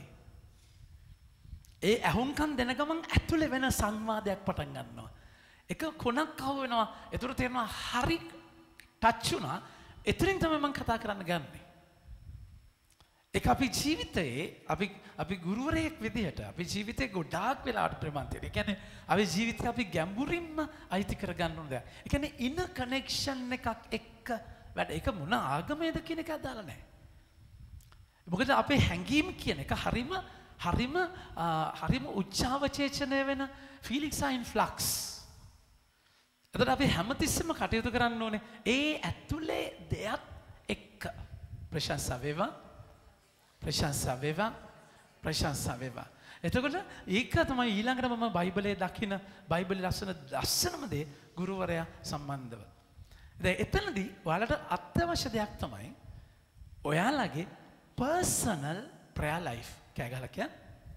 ඒ අහුම්කම් දෙන ගමන් ඇතුලේ වෙන සංවාදයක් පටන් ගන්නවා. එක කොනක් අහු වෙනවා. ඒතර තේරෙනවා හරි ටච් වුණා. එතනින් තමයි මම කතා කරන්න ගන්නෙ. ඒක අපි ජීවිතයේ අපි අපි ගුරුවරයෙක් විදිහට අපි ජීවිතේ ගොඩාක් වෙලාවට ප්‍රමාන්තය. ඒ කියන්නේ අපි ජීවිතේ අපි ගැඹුරින්ම අයිති කර ගන්න ඕන දේ. ඒ කියන්නේ ඉන කනෙක්ෂන් එකක් එක්ක වැඩ. ඒක මොන ආගමේද කියන එක අදාළ නැහැ. මොකද අපේ හැඟීම් කියන එක හරිම හරිම හරිම උච්චාවචේචනය වෙන ෆීලිංස් ආ ඉන් ෆ්ලක්ස්. එතකොට අපි හැමතිස්සෙම කටයුතු කරන්න ඕනේ ඒ ඇතුලේ දෙයක් එක්ක. ප්‍රශංසා වේවා ප්‍රශංසා වේවා ප්‍රශංසා වේවා. එතකොට ඒක තමයි ඊළඟට මම බයිබලයේ දකින බයිබලයේ ලස්සන ලස්සනම දේ ගුරුවරයා සම්බන්ධව. දැන් එතනදී ඔයාලට අත්‍යවශ්‍ය දෙයක් තමයි ඔයාලගේ personal prayer life. කෑ ගහලා කියන්නේ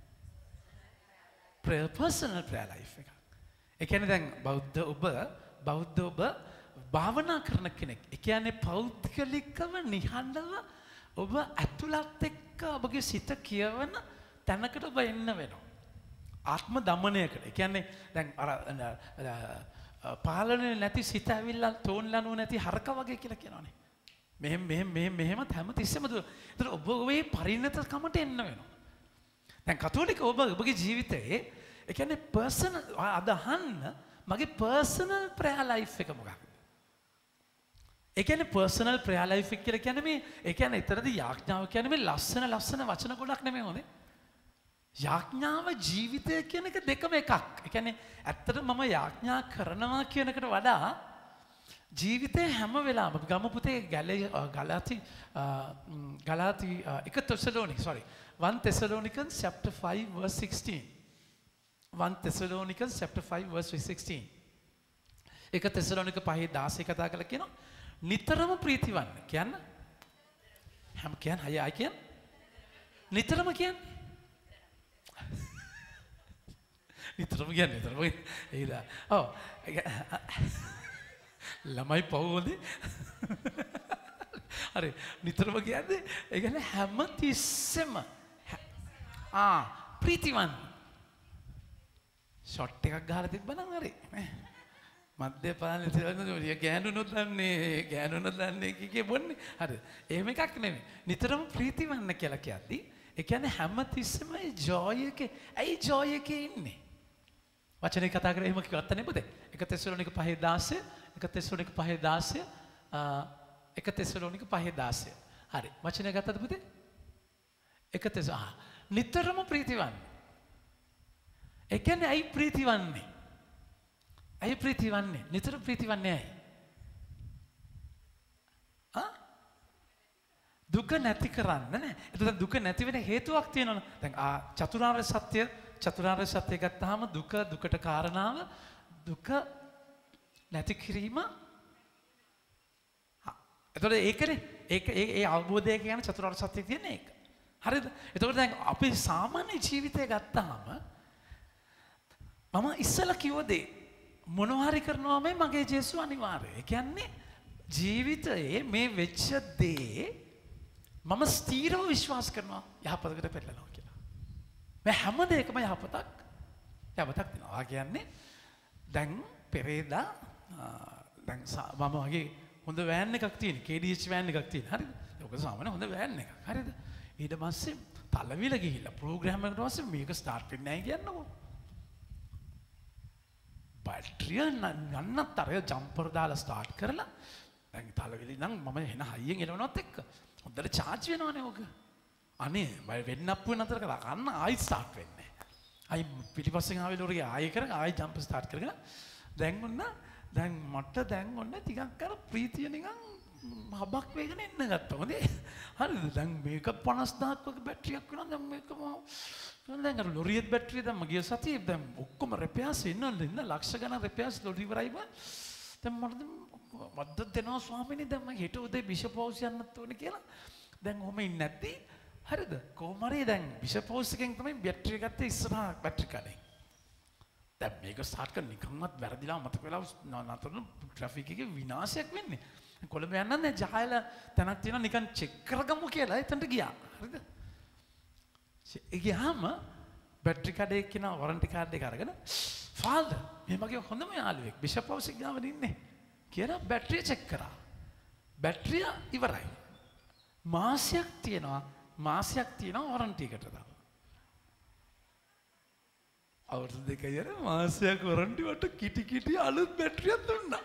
prayer personal prayer life එක. ඒ කියන්නේ දැන් බෞද්ධ ඔබ බෞද්ධ ඔබ භාවනා කරන කෙනෙක්. ඒ කියන්නේ පෞද්ගලිකව නිහඬව ඔබ ඇතුළත් එක්ක ඔබගේ සිත කියවන තැනකට ඔබ එන්න වෙනවා. ආත්ම දමනයකට. ඒ කියන්නේ දැන් අර පාලනය නැති සිත ඇවිල්ලා තෝන්ලනු නැති හරක වගේ කියලා කියනවානේ. මෙහෙම මෙහෙම මෙහෙම මෙහෙම හැමතිස්සෙම දුර. ඒතර ඔබ ඔබේ පරිණතකමට එන්න වෙනවා. දැන් කතෝලික ඔබ ඔබගේ ජීවිතයේ ඒ කියන්නේ පර්සනල් අදහන්න මගේ පර්සනල් ප්‍රෙයර් ලයිෆ් එක මොකක්ද? ඒ කියන්නේ පර්සනල් ප්‍රෙයර් ලයිෆ් එක කියලා කියන්නේ මේ ඒ කියන්නේ ඊතරදී යාඥාව කියන්නේ මේ ලස්සන ලස්සන වචන ගොඩක් නෙමෙයි ඕනේ. යාඥාව ජීවිතය කියන එක දෙකම එකක්. ඒ කියන්නේ ඇත්තට මම යාඥා කරනවා කියන එකට වඩා ජීවිතේ හැම වෙලාවම ගම පුතේ ගලාති ගලාති එක තෙසලෝනික sorry one Thessalonians chapter five verse sixteen one Thessalonians chapter five verse sixteen එක තෙසලෝනික පහේ දාසය කතා කරලා කියනවා නිතරම ප්‍රීතිවන්න කියන්න හැම කියන්න හය ආයි කියන්න නිතරම කියන්න නිතරම කියන්න නිතරම ඒද ඔව් ළමයි පවුවලේ හරි නිතරම කියන්නේ ඒ කියන්නේ හැම තිස්සෙම ආ ප්‍රීතිවන් ෂොට් එකක් ගහලා තිබ්බනම් හරි මද්දපාන ඉතින් ගෑනුනොත් දන්නේ ගෑනුනොත් දන්නේ කිකේ බොන්නේ හරි එහෙම එකක් නෙමෙයි නිතරම ප්‍රීතිවන්න කියලා කියද්දි ඒ කියන්නේ හැම තිස්සෙම ඒ ජොයි එකේ ඇයි ජොයි එකේ ඉන්නේ වචනේ කතා කරේ එහෙම කිව්වත් නේ පුතේ එක තෙසලෝනික පහේ දාසය එක තෙසලෝනික පහේ දාසය එක තෙසලෝනික පහේ දාසය හරි වචනේ ගත්තද පුතේ එක තෙස ආ නිතරම ප්‍රීතිවන්න ඒ කියන්නේ ඇයි ප්‍රීතිවන්නේ ඇයි ප්‍රීතිවන්නේ නිතර ප්‍රීතිවන්නේ ඇයි ආ දුක නැති කරන්න නේ එතකොට දුක නැති වෙන හේතුවක් තියෙනවනේ දැන් ආ චතුරාර්ය සත්‍ය චතුරාර්ය සත්‍ය ගත්තාම දුක දුකට කාරණාව දුක නැති කිරීම එතකොට ඒකනේ ඒක ඒ ඒ අවබෝධය කියන චතුරාර්ය සත්‍ය තියෙන එක හරිද එතකොට දැන් අපි සාමාන්‍ය ජීවිතය ගත්තාම මම ඉස්සලා කිව්ව දේ මොනවා හරි කරනවා මේ මගේ ජේසු අනිවාර්යයි ඒ කියන්නේ ජීවිතයේ මේ වෙච්ච දේ මම ස්ථීරව විශ්වාස කරනවා යහපතකට පෙරලනවා කියලා මේ හැම දෙයකම යහපතක් යහපතක් තියෙනවා කියන්නේ දැන් පෙරේදා දැන් මම වගේ හොඳ වෑන් එකක් තියෙන කේ ඩී එච් වෑන් එකක් තියෙන හරිද ඒක සාමාන්‍ය හොඳ වෑන් එකක් හරිද ඊට පස්සේ තලවිල ගිහිල්ලා ප්‍රෝග්‍රෑම් එකට පස්සේ මේක ස්ටාර්ට් වෙන්නේ නැහැ කියන්නකෝ බැටරිය නන්නත් අර ජම්පර් දාලා ස්ටාර්ට් කරලා දැන් තලවිලි නම් මම එන හයියෙන් එනවනවත් එක්ක හොඳට charge වෙනවනේ ඕක අනේ බය වෙන්න අප්පු වෙන අතර කරා ගන්න ආයි ස්ටාර්ට් වෙන්නේ ආයි පිටිපස්සෙන් ආවේ ලෝරිය ආයි කරගෙන ආයි ජම්ප් ස්ටාර්ට් කරගෙන දැන් ඔන්න දැන් මට දැන් ඔන්න ටිකක් අර ප්‍රීතිය නිකන් හබක් වේගෙන එන්න ගත්තා. හොඳේ. හරිද? දැන් මේක පනස් දහයක් වගේ බැටරියක් වෙනවා. දැන් මේක මම දැන් අර ලොරියෙත් බැටරිය දැන් මගේ සතියේ දැන් ඔක්කොම රිපෙයාර්ස් ඉන්නවද ඉන්න ලක්ෂ ගණන් රිපෙයාර්ස් ලොරි ඉවරයිම. දැන් මට වද්ද දෙනවා ස්වාමීනි දැන් මම හෙට උදේ බිෂප් හවුස් යන්නත් ඕනේ කියලා. දැන් ඔහම ඉන්නේ නැත්ති. හරිද? කොහොම හරි දැන් බිෂප් හවුස් එකෙන් තමයි බැටරිය ගත්තේ ඉස්සරහා බැටරි කඩේ. දැන් මේක ස්ටාර්ට් කරන්න නිකන්වත් වැරදිලා මතක වෙලා නතර ට්‍රැෆික් එකේ විනාශයක් වෙන්නේ. කොළඹ යන්න නෑ ජහයල තැනක් තියෙනවා නිකන් චෙක් කරගමු කියලා එතනට ගියා. හරිද? ඒ ගියාම බැටරි කඩේ කියන වොරන්ටි කාඩ් එක අරගෙන ෆාදර් මේ මගේ හොඳම යාළුවෙක් බිෂප් හවුස් එක ගාව ඉන්නේ කියලා බැටරිය චෙක් කරා. බැටරිය ඉවරයි. මාසයක් තියෙනවා මාසයක් තියෙනවා වොරන්ටි එකට දාලා. අවුරුදු දෙකයි අර මාසයක් වොරන්ටි වට කිටි කිටි අලුත් බැටරියක් දුන්නා.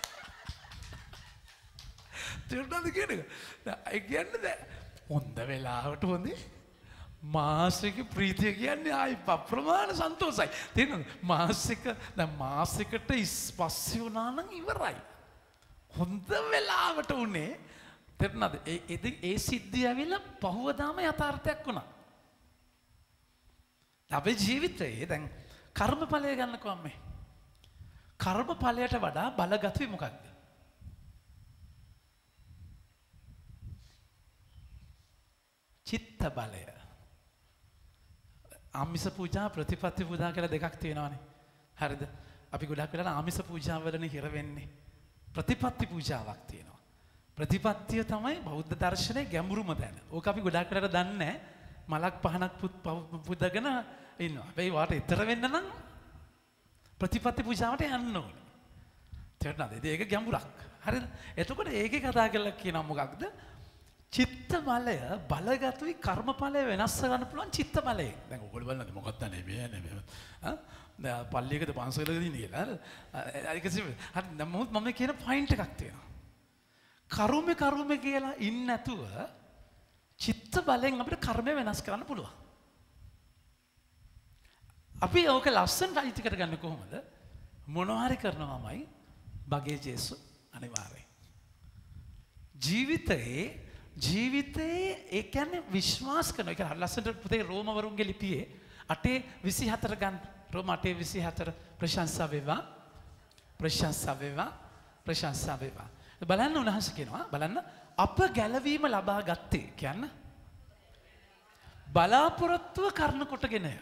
තේරුණාද කියන්නේ? ඒ කියන්නේ දැන් හොඳ වෙලාවට හොඳේ මාසික ප්‍රීතිය කියන්නේ ආයි අප්‍රමාණ සන්තෝෂයි. තේරෙනවද? මාසික දැන් මාසිකට පස්සේ වුණා නම් ඉවරයි. හොඳ වෙලාවට උනේ තේරුණාද? ඒ ඒ සිද්ධිය ඇවිල්ලා පහුවදාම යථාර්ථයක් වුණා. අපේ ජීවිතයේ දැන් කර්මඵලය ගන්නකො අම්මේ. කර්මඵලයට වඩා බලගතුයි මොකක්ද? චිත්ත බලය. ආමිස පූජා ප්‍රතිපත්ති පූජා කියලා දෙකක් තියෙනවානේ. හරිද? අපි ගොඩක් වෙලාවට ආමිස පූජාවලනේ හිර වෙන්නේ. ප්‍රතිපත්ති පූජාවක් තියෙනවා. ප්‍රතිපත්තිය තමයි බෞද්ධ දර්ශනයේ ගැඹුරුම තැන. ඕක අපි ගොඩක් වෙලාවට දන්නේ නැහැ. මලක් පහනක් පුදගෙන ඉන්නවා. හැබැයි වාට ඊතර වෙන්න නම් ප්‍රතිපත්ති පූජාවට යන්න ඕනේ. තේරුණාද? ඒක ගැඹුරක්. හරිද? එතකොට ඒකේ කතා කරලා කියනවා මොකක්ද? චිත්ත බලය බලගතුයි කර්මඵලය වෙනස් කරන්න පුළුවන් චිත්ත බලය. දැන් ඔයගොල්ලෝ බලන්නේ මොකක්ද නෙමෙයි නෙමෙයි. ආ දැන් පල්ලියකද පන්සලකද ඉන්නේ කියලා. හරි. ඒක සිම. හරි. නමුත් මම කියන පොයින්ට් එකක් තියෙනවා. කර්මේ කර්මේ කියලා ඉන්නේ නැතුව චිත්ත බලෙන් අපිට කර්මය වෙනස් කරන්න පුළුවන්. අපි ඕක ලස්සනට අයිති කරගන්නේ කොහොමද? මොනවා හරි කරනවාමයි බගේ ජේසු අනිවාර්යයි. ජීවිතේ ජීවිතේ ඒ කියන්නේ විශ්වාස කරන එක ලස්සනට පුතේ රෝමවරුන්ගේ ලිපියේ අටේ විසිහතර ගන්න. රෝම අටේ විසිහතර ප්‍රශංසා වේවා ප්‍රශංසා වේවා ප්‍රශංසා වේවා. බලන්න උන්වහන්සේ කියනවා බලන්න අප ගැලවීම ලබා ගත්තේ කියන්න බලාපොරොත්තුව කරන කොටගෙනය.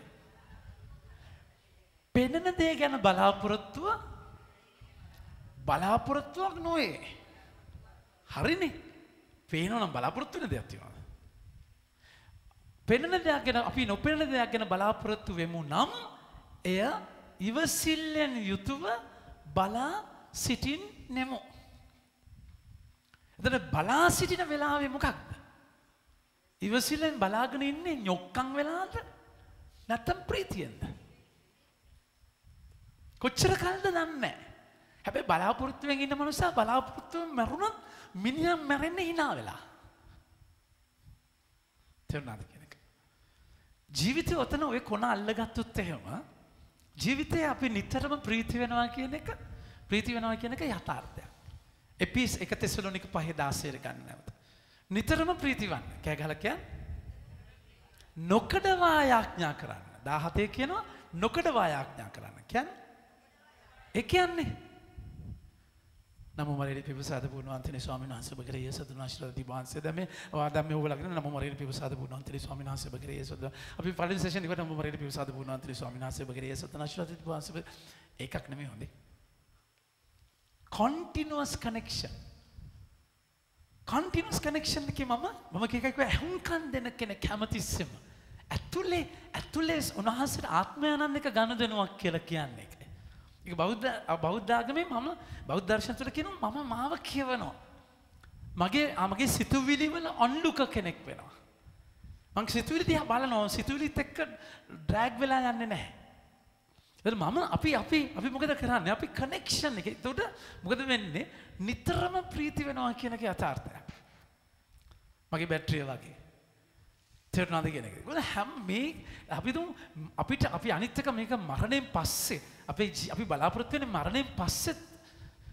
පෙනෙන දේ ගැන බලාපොරොත්තුව බලාපොරොත්තුවක් නොවේ. හරිනේ. පේනවනම් බලාපොරොත්තු වෙන දෙයක් තියෙනවා. පෙනෙන දෙයක් ගැන අපි නොපෙනෙන දෙයක් ගැන බලාපොරොත්තු වෙමු නම් එය ඉවසිල්ලෙන් යුතුව බලා සිටින්නෙමු. එතන බලා සිටින වෙලාවේ මොකක්ද? ඉවසිල්ලෙන් බලාගෙන ඉන්නේ ñොක්කම් වෙලාද? නැත්තම් ප්‍රීතියෙන්ද? කොච්චර කල්ද දන්නේ නැහැ. හැබැයි බලාපොරොත්තුවෙන් ඉන්න මනුස්සයා බලාපොරොත්තුවෙන් මරුණොත් මිනිහා මැරෙන්නේ hina වෙලා. තේරුණාද කියනක? ජීවිතේ ඔතන ඔය කොන අල්ලගත්තොත් එහෙම ජීවිතේ අපි නිතරම ප්‍රීති වෙනවා කියන එක ප්‍රීති වෙනවා කියන එක යථාර්ථයක්. එපිස් එක තෙසලොනික පහේ දාසය ගන්න නැවත. නිතරම ප්‍රීතිවන්න. කෑ ගහලා කියන්න. නොකඩවා යාඥා කරන්න. දහහතේ කියනවා නොකඩවා යාඥා කරන්න. කියන්නේ ඒ කියන්නේ නමෝ මරේ පිපසාද පුණ්‍යවන්තනි ස්වාමීන් වහන්සේ බගරේ සතුන් ආශිර්වාද දීවාන්සේ දැන් මේ දැන් මේ ඔයගොල්ලෝ නමෝ මරේ පිපසාද පුණ්‍යවන්තනි ස්වාමීන් වහන්සේ බගරේ සතුන් අපි පළවෙනි සෙෂන් එකට නමෝ මරේ පිපසාද පුණ්‍යවන්තනි ස්වාමීන් වහන්සේ බගරේ සතුන් ආශිර්වාද දීවාන්සේ ඒකක් නෙමෙයි හොඳේ. continuous connection. continuous connection එකේ මම මම කීකයි කිව්වා ඇහුම්කන් දෙන කෙනෙක් හැමතිස්සෙම ඇතුලේ ඇතුලේ උන්වහන්සේට ආත්මයන්න් එක ගනුදෙනුවක් කියලා කියන්නේ. ඒක බෞද්ධ බෞද්ධ ආගමේ මම බෞද්ධ දර්ශන තුළ කියනවා මම මාව කියවනවා. මගේ මගේ සිතුවිලි වල ඔන්ලුක කෙනෙක් වෙනවා. මං සිතුවිලි දිහා බලනවා සිතුවිලිත් එක්ක ඩ්‍රැග් වෙලා යන්නේ නැහැ. ඒක මම අපි අපි අපි මොකද කරන්නේ? අපි කනෙක්ෂන් එක. ඒකට මොකද වෙන්නේ? නිතරම ප්‍රීති වෙනවා කියන එක යථාර්ථයක්. මගේ බැටරිය වගේ. තේරුණාද කියන එක? මොකද හැම මේ අපි දුම් අපිට අපි අනිත් එක මේක මරණයෙන් පස්සේ අපේ අපි බලාපොරොත්තු වෙන්නේ මරණයෙන් පස්සේ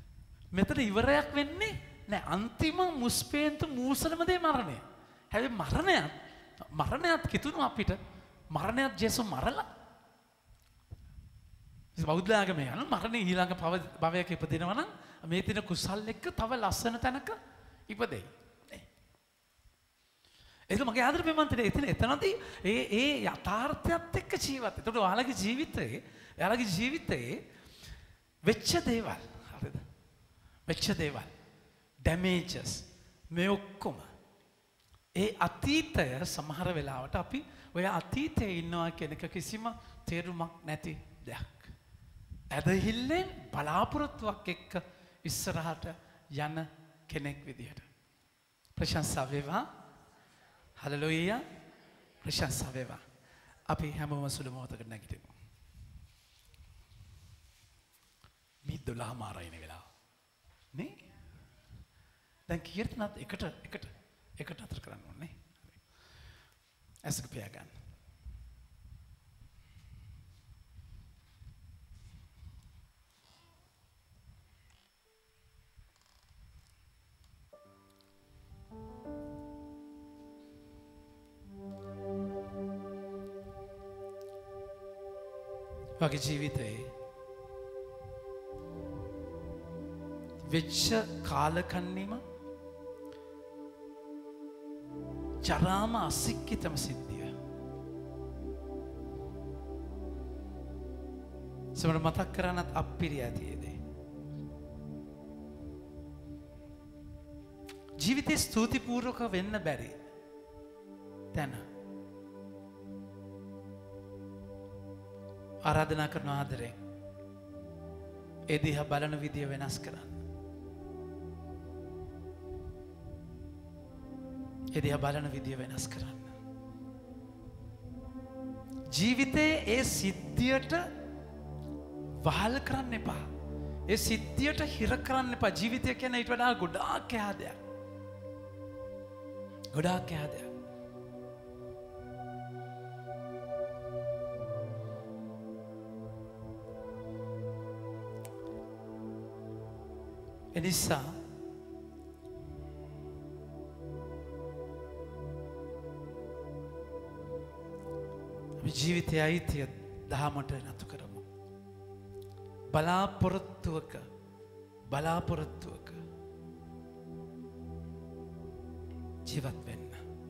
මෙතන ඉවරයක් වෙන්නේ නෑ. අන්තිම මුස්පේන්තු මූසලම දේ මරණය. හැබැයි මරණයත් මරණයත් කිතුණු අපිට මරණයත් ජේසු මරලා. බෞද්ධ ආගමේ යන මරණය ඊළඟ භවයක ඉපදිනවා නම් මේ දින කුසල් එක්ක තව ලස්සන තැනක ඉපදෙයි. ඒක මගේ ආදර ප්‍රේමන්තනේ එතන එතනදී ඒ ඒ යථාර්ථයත් එක්ක ජීවත්. ඒකට ඔයාලගේ ජීවිතේ ඔයාලගේ ජීවිතේ වෙච්ච දේවල් හරිද? වෙච්ච දේවල් damages මේ ඔක්කොම ඒ අතීතය සමහර වෙලාවට අපි ඔය අතීතයේ ඉන්නවා කියන එක කිසිම තේරුමක් නැති දෙයක්. ඇදහිල්ලෙන් බලාපොරොත්තුවක් එක්ක ඉස්සරහට යන කෙනෙක් විදිහට. ප්‍රශංසා වේවා. හලෙලූයා. ප්‍රශංසා වේවා. අපි හැමෝම සුළු මොහොතකට නැගිටිමු. මේ දොළහ මාරයින වෙලාව. නේ? දැන් කීර්තනත් එකට එකට එකට අතර කරන්න ඕනේ. ඇසක පියා ගන්න. වගේ ජීවිතේ වෙච්ච කාලකන්නිම ජරාම අසික්කිතම සිද්ධිය. සමහර මතක් කරන්නත් අප්පිරිය ඇතියේදී. ජීවිතේ ස්තුතිපූර්වක වෙන්න බැරි තැන ආරාධනා කරන ආදරෙන් ඒ දිහා බලන විදිය වෙනස් කරන්න. ඒ දිහා බලන විදිය වෙනස් කරන්න. ජීවිතේ ඒ සිද්ධියට වහල් කරන්න එපා. ඒ සිද්ධියට හිර කරන්න එපා. ජීවිතය කියන්නේ ඊට වඩා ගොඩාක් එහා දෙයක්. ගොඩාක් එහා දෙයක්. එනිසා අපි ජීවිතයේ අයිතිය දහමට නතු කරමු. බලාපොරොත්තුවක බලාපොරොත්තුවක ජීවත් වෙන්න.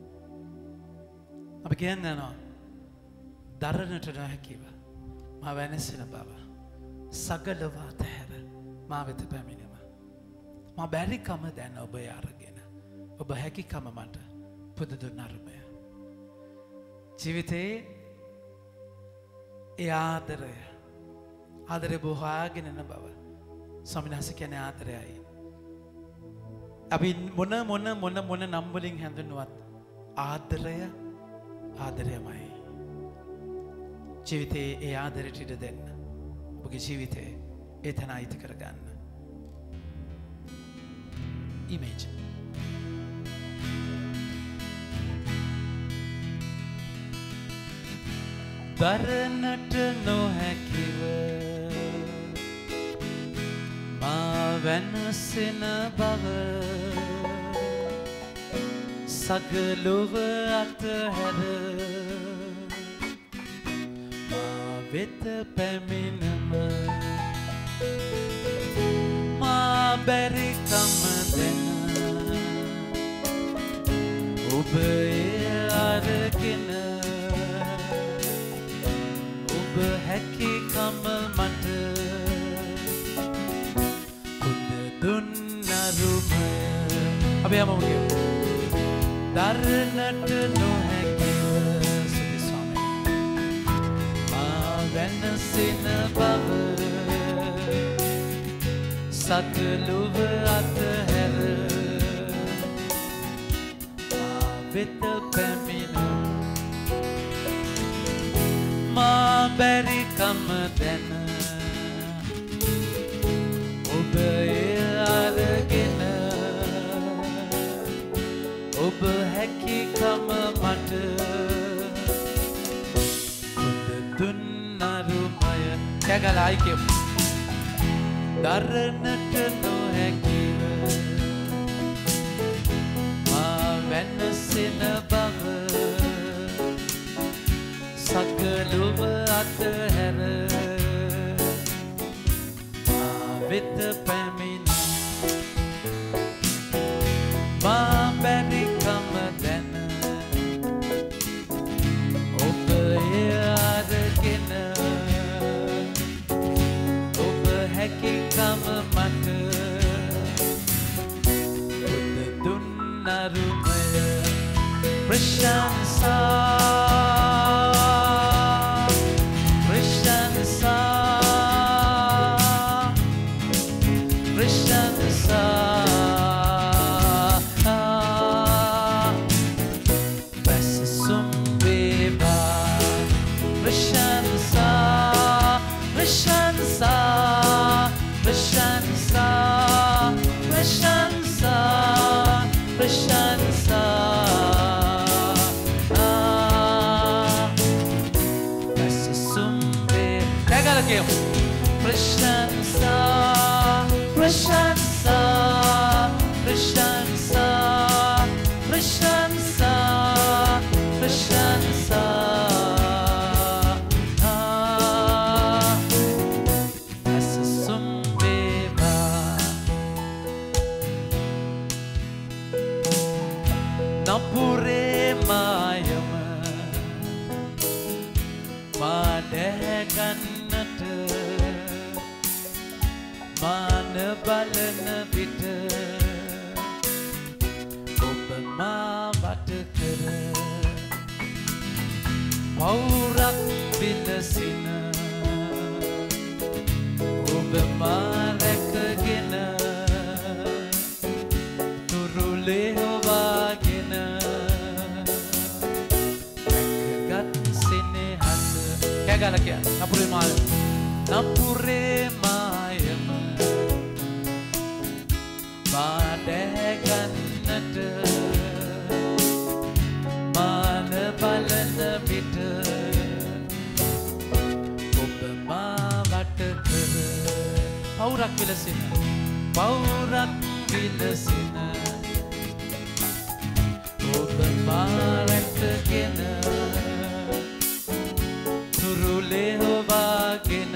අපි කියන්නේ යනවා දරණට නොහැකිව මා වෙනසෙන බව සගලව අතහැර මා වෙත පැමිණෙම. මා බැරිකම දැන් ඔබ අරගෙන ඔබ හැකිකම මට පුද දුන්න අරුමය. ජීවිතේ ඒ ආදරය ආදරය බොහෝගෙන යන බව ස්වාමිනාස කියන්නේ ආදරයයි. අපි මොන මොන මොන මොන නම් වලින් හැඳින්වුවත් ආදරය ආදරයමයි. ජීවිතේ ඒ ආදරයට ඉඩ දෙන්න. ඔබගේ ජීවිතේ ඒ තැන අයිති කරගන්න. Image. දරණට නොහැකිව මා වෙනසෙන බව සගලොව අතහැර මා වෙත පැමිණම මා බැරිකම දෙන ඔබ එය අරගෙන ඔබ හැකිකම මට පුද දුන්න අරුමය. අපි යමු කියමු. දරණට නොහැකිව සුදි ස්වාමී මා වෙනසෙන බව සකලුව අතහැර මා වෙත පැමිණ මා බැරිකම දැන ඔබ එය අරගෙන ඔබ හැකිකම මට පුද දුන්න අරුමය. කැගලයි කියමු. දරණට නොහැකි වෙසෙන බව සකලුව අතහැර මා වෙත පැමිණ මා බැරිකම දැන ඔබ එය අරගෙන ඔබ හැකිකම මට බුද්ධ දුන්න රුමය ප්‍රශංසා බලන විට ඔබ මා වට කර පෞරක් විලසින ඔබ මා රැකගෙන තුරුලේ හොවාගෙන රැකගත් සෙනෙහස කැගල කිය නපුරේ මාය නපුරේ මායම මාදැගන්නට මාන බලන විට ඔබ මා වට කර පෞරක් විලසින පෞරක් විලසින ඔබ මා රැකගෙන තුරුලේ හොවාගෙන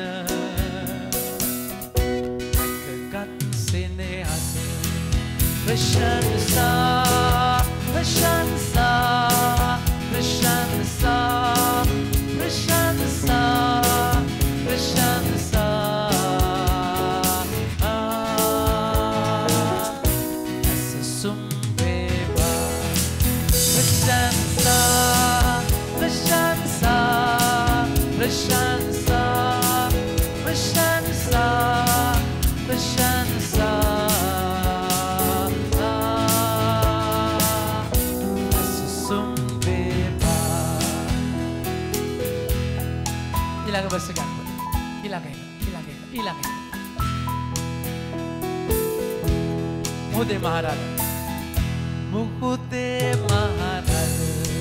Prashansa, Prashansa, Prashansa, Prashansa, Prashansa. Asa sumbeva. Prashansa, Prashansa, Prashansa, Prashansa, Prashansa. Ilang basta gan po. Ilang kayo. Ilang kayo. Ilang kayo. Mude Maharaj. Mude Maharaj.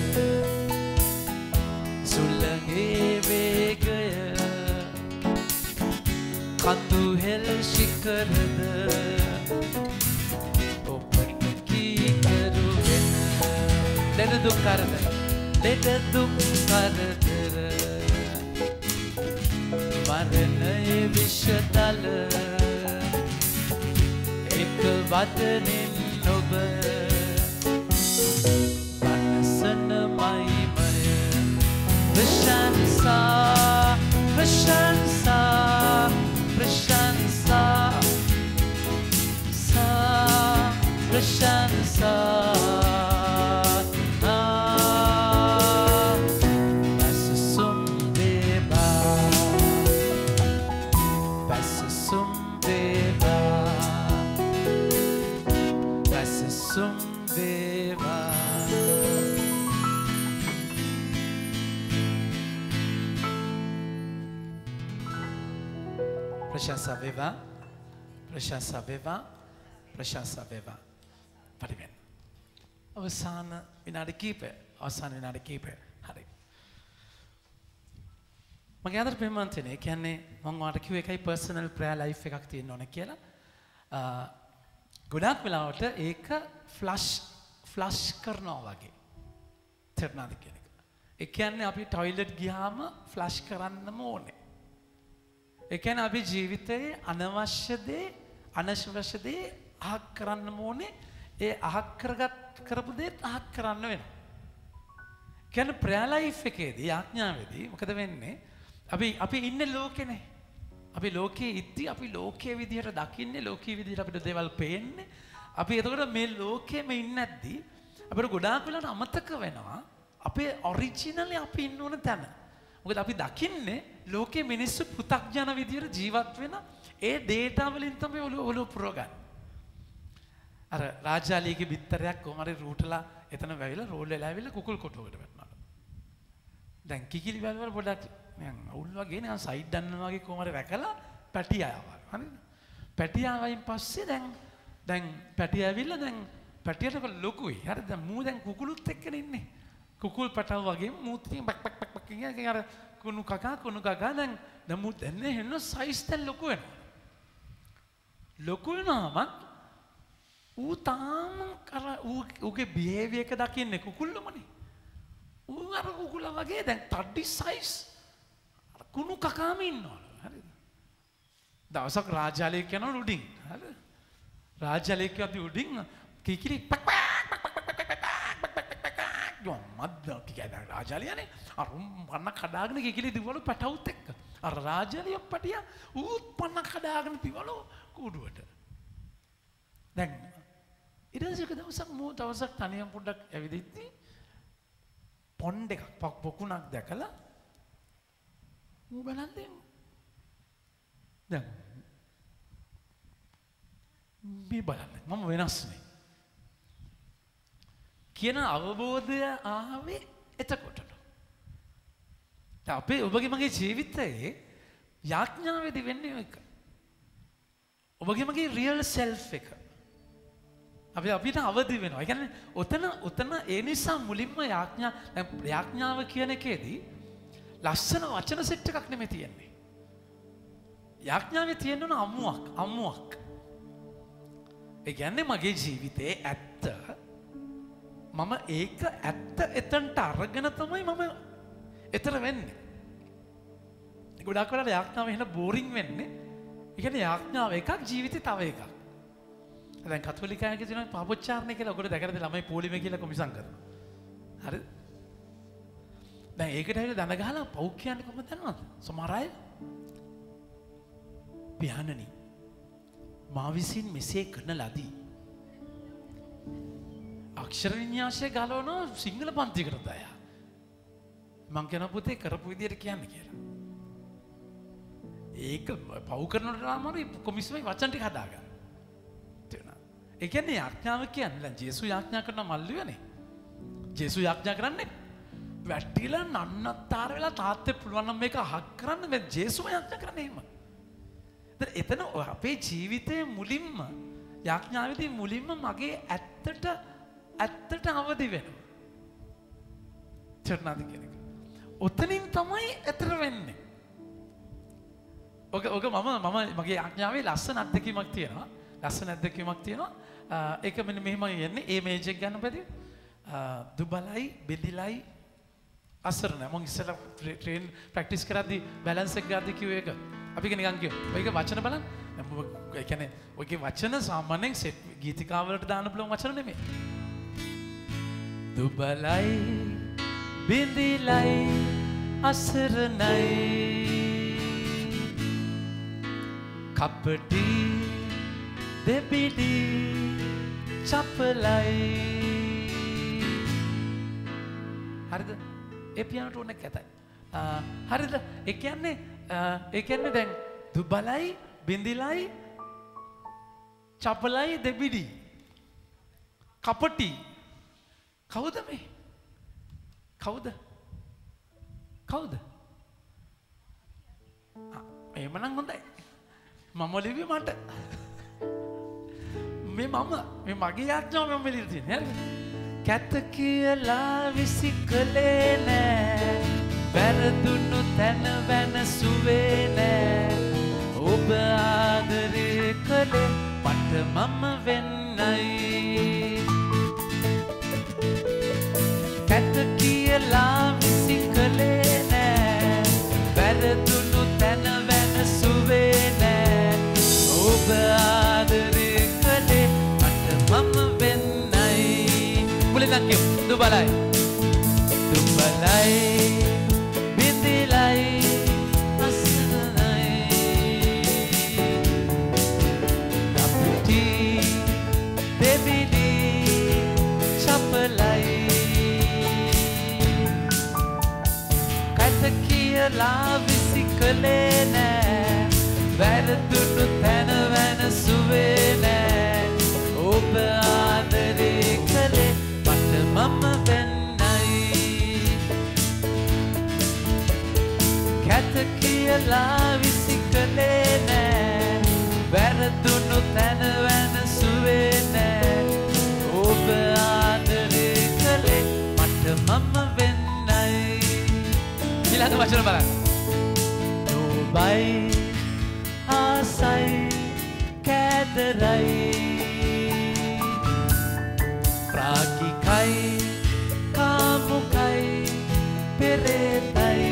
Sulange vegaya. Kandu hel shikarada. Opat ki karu vena. Leda duk karada. Leda duk karada. මරණය විෂතල එක වදනින් ඔබ වනසන මයිමය ප්‍රශංසා ප්‍රශංසා ප්‍රශංසා සා ප්‍රශංසා Prashansa veva, prashansa veva, prashansa veva. පරිවෙන්. අවසාන විනාඩි කිහිපය, අවසාන විනාඩි කිහිපය. හරි. මගේ අදට ප්‍රේමන්තනේ කියන්නේ මම ඔයාලට කිව්ව එකයි පර්සනල් ප්‍රෙයර් ලයිෆ් එකක් තියෙන්න ඕන කියලා. ගොඩක් වෙලාවට ඒක ෆ්ලෂ් ෆ්ලෂ් කරනවා වගේ. තේරුණාද කියන එක. ඒ කියන්නේ අපි টয়ලට් ගියාම ෆ්ලෂ් කරන්නම ඕනේ. ඒ කියන්නේ අපි ජීවිතයේ අනවශ්‍ය දේ අනවශ්‍ය දේ අහක් කරන්නම ඕනේ. ඒ අහක් කරගත් කරපු දේත් අහක් කරන්න වෙනවා. කියන්නේ ප්‍රෑ ලයිෆ් එකේදී ආඥාවේදී මොකද වෙන්නේ? අපි අපි ඉන්නේ ලෝකෙනේ. අපි ලෝකයේ ඉද්දි අපි ලෝකයේ විදිහට දකින්නේ ලෝකයේ විදිහට අපිට දේවල් පේන්නේ. අපි එතකොට මේ ලෝකෙම ඉන්නේ නැද්දි අපිට ගොඩාක් වෙලාවට අමතක වෙනවා අපේ ඔරිජිනලි අපි ඉන්න ඕන තැන. මොකද අපි දකින්නේ ලෝකයේ මිනිස්සු පෘථග්ජන විදිහට ජීවත් වෙන ඒ ඩේටා වලින් තමයි ඔලුව ඔලුව පුරවගන්නේ. අර රාජාලියගේ බිත්තරයක් කොහමද රූටලා එතන වැවිලා රෝල් වෙලා ඇවිල්ලා කුකුල් කොටුවකට වැටෙනවා. දැන් කිකිලි වල වල පොඩක් නිකන් අවුල් වගේ නිකන් සයිඩ් දන්නවා වගේ කොහමද රැකලා පැටි ආවා. හරිද? පැටි ආවයින් පස්සේ දැන් දැන් පැටි ඇවිල්ලා දැන් පැටියට ලොකුයි. හරිද? දැන් මූ දැන් කුකුලුත් එක්කනේ ඉන්නේ. කුකුල් පැටව වගේ මූත් ඉතින් බක් බක් බක් බක් කියන අර කුණු කකා කුණු කකා දැන් දැන් මූ දැන්නේ හෙන්න සයිස් දැන් ලොකු වෙනවා. ලොකු වෙනවම ඌ තාම කර ඌගේ බිහේවියර් එක දකින්නේ කුකුල්ලමනේ. ඌ අර කුකුලා වගේ දැන් තඩි සයිස් අර කුණු කකාම ඉන්නවලු. හරිද? දවසක් රාජාලිය කියනවා උඩින්. හරිද? රාජාලිය කියද්දි උඩින් කිකිලි පක් පක් මද්ද කිකද රාජාලියනේ අර පන්න කඩාගෙන කිකිලි දිවලු පැටවුත් එක්ක. අර රාජාලිය පැටිය ඌත් පන්න කඩාගෙන දිවලු කූඩුවට. දැන් ඊට පස්සේ දවසක් මෝ දවසක් තනියම පොඩ්ඩක් ඇවිදිද්දි පොන්ඩ් එකක් පොකුණක් දැකලා මෝ බලන්නේ දැන් මේ බලන්න මම වෙනස්නේ කියන අවබෝධය ආවේ එතකොට. අපේ ඔබගේ මගේ ජීවිතයේ යාඥාවේදී වෙන්නේ එක. ඔබගේ මගේ රියල් සෙල්ෆ් එක. අපි අපිට අවදි වෙනවා. ඒ කියන්නේ ඔතන ඔතන ඒ නිසා මුලින්ම යාඥා යාඥාව කියන එකේදී ලස්සන වචන සෙට් එකක් නෙමෙයි තියෙන්නේ. යාඥාවේ තියෙන අමුවක් අමුවක්. ඒ කියන්නේ මගේ ජීවිතයේ ඇත්ත මම ඒක ඇත්ත එතනට අරගෙන තමයි මම එතර වෙන්නේ. ගොඩක් වෙලාවට යාඥාව එහෙම බෝරින් වෙන්නේ. ඒ කියන්නේ යාඥාව එකක් ජීවිතේ තව එකක්. දැන් කතෝලිකයන්ගේ තියෙන පාපොච්චාරණය කියලා ඔකට දැකලා ළමයි පොලිමේ කියලා කොමිසම් කරනවා. හරිද? දැන් ඒකට හැරිලා දන ගහලා පව් කියන්නේ කොහොමද දන්නවද? සමහර අය පියාණනි මා විසින් මෙසේ කරන ලදී. අක්ෂර විඤ්ඤාසය ගලවන සිංහල පන්තියකට දායා. මං කියන පුතේ කරපු විදියට කියන්නේ කියලා. ඒක පව් කරනකොට තමයි කොමිසමේ වචන ටික හදාගන්න. ඒ කියන්නේ යාඥාව කියන්නේ දැන් ජේසු යාඥා කරන මල්ලියනේ. ජේසු යාඥා කරන්නේ වැටිලා නන්නත්තර වෙලා තාත්තේ පුළුවන් නම් මේක අහක් කරන්න මේ ජේසුම යාඥා කරන්නේ එහෙම. දැන් එතන අපේ ජීවිතයේ මුලින්ම යාඥාවේදී මුලින්ම මගේ ඇත්තට ඇත්තට අවදි වෙනවා. චර්නාද කියන එක. ඔතනින් තමයි ඇතර වෙන්නේ. ඔක ඔක මම මම මගේ යාඥාවේ ලස්සන අත්දැකීමක් තියෙනවා. ලස්සන අත්දැකීමක් තියෙනවා. ඒක මෙන්න මෙහෙම යන්නේ. ඒ මේජ් එක ගන්න බැරි. දුබලයි, බෙදිලයි අසරණ. මම ඉස්සෙල්ලා ට්‍රේන් ප්‍රැක්ටිස් කරද්දී බැලන්ස් එක ගන්න කිව්ව එක. අපි නිකන් කියමු. ඔයක වචන බලන්න. ඒ කියන්නේ ඔයගේ වචන සාමාන්‍යයෙන් සෙට් ගීතිකාවලට දාන්න පුළුවන් වචන නෙමෙයි. දුබලයි, බෙදිලයි අසරණයි කපටි දෙබිඩි චපලයි. හරිද? ඒ පියානෝට ඕන කැතයි. හරිද? ඒ කියන්නේ ඒ කියන්නේ දැන් දුබලයි, බින්දිලයි, චපලයි, දෙබිඩි. කපටි. කවුද මේ? කවුද? කවුද? එහෙමනම් හොඳයි. මම ලිව්වේ මට. මේ මම මේ මගේ යාඥාව මම මෙලිර තියෙන්නේ. හරිද? කැත කියලා විසිකලේ නෑ. වැරදුණු තැන වෙනසුවේ නෑ. ඔබ ආදරේ කළේ මට මම වෙන්නයි. කැත බලයි දුබලයි බින්දිලයි අසනයි අපිටි දෙවිලි චපලයි කත කියලා විසි කළේ නෑ වැරදුණු තැන වෙනසුවේ නෑ ඔබ ආදරේ කළේ මට මම වෙන්නයි කැත කියලා විසි කළේ නෑ වැරදුණු තැන වෙනසුවේ නෑ ඔබ ආදරේ කළේ මට මම වෙන්නයි ඊළඟ වචන බලන්න නොබයි ආසයි කැදරයි ප්‍රාගිකයි කාමුකයි පෙරේතයි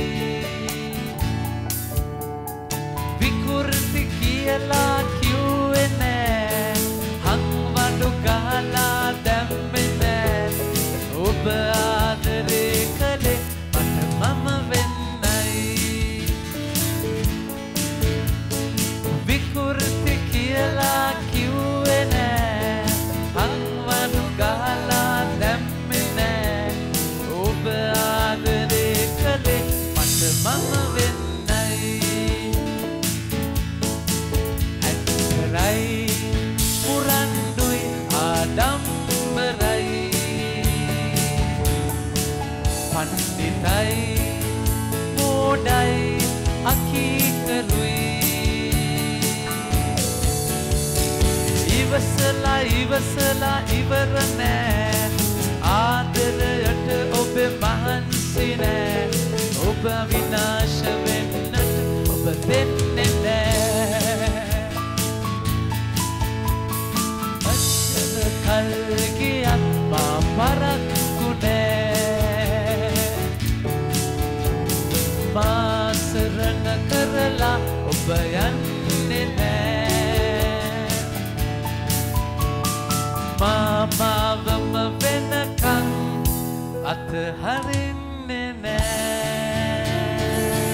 විකෘති කියලා කිව්වේ නෑ හංවඩු ගහලා දැම්මේ නෑ ඔබ ආදරේ කළේ මට මම වෙන්නයි විකෘති කියලා කිව්වේ නෑ හංවඩු ගහලා දැම්මේ නෑ ඔබ ආදරේ කළේ මට මම වෙන්නයි ඇත්තරයි පුරන්දුයි ආඩම්බරයි පණ්ඩිතයි මෝඩයි අකීකරුයි ඉවසලා ඉවසලා ඉවර නෑ ආදරයට ඔබ මහන්සි නෑ ඔබ විනාශ වෙන්නට ඔබ දෙන්නේ නෑ අච්චර කල් ගියත් මා පරක්කු නෑ මා සරණ කරලා ඔබ යන්නේ නෑ මාමවම වෙනකන් අතහරින්නේ නෑ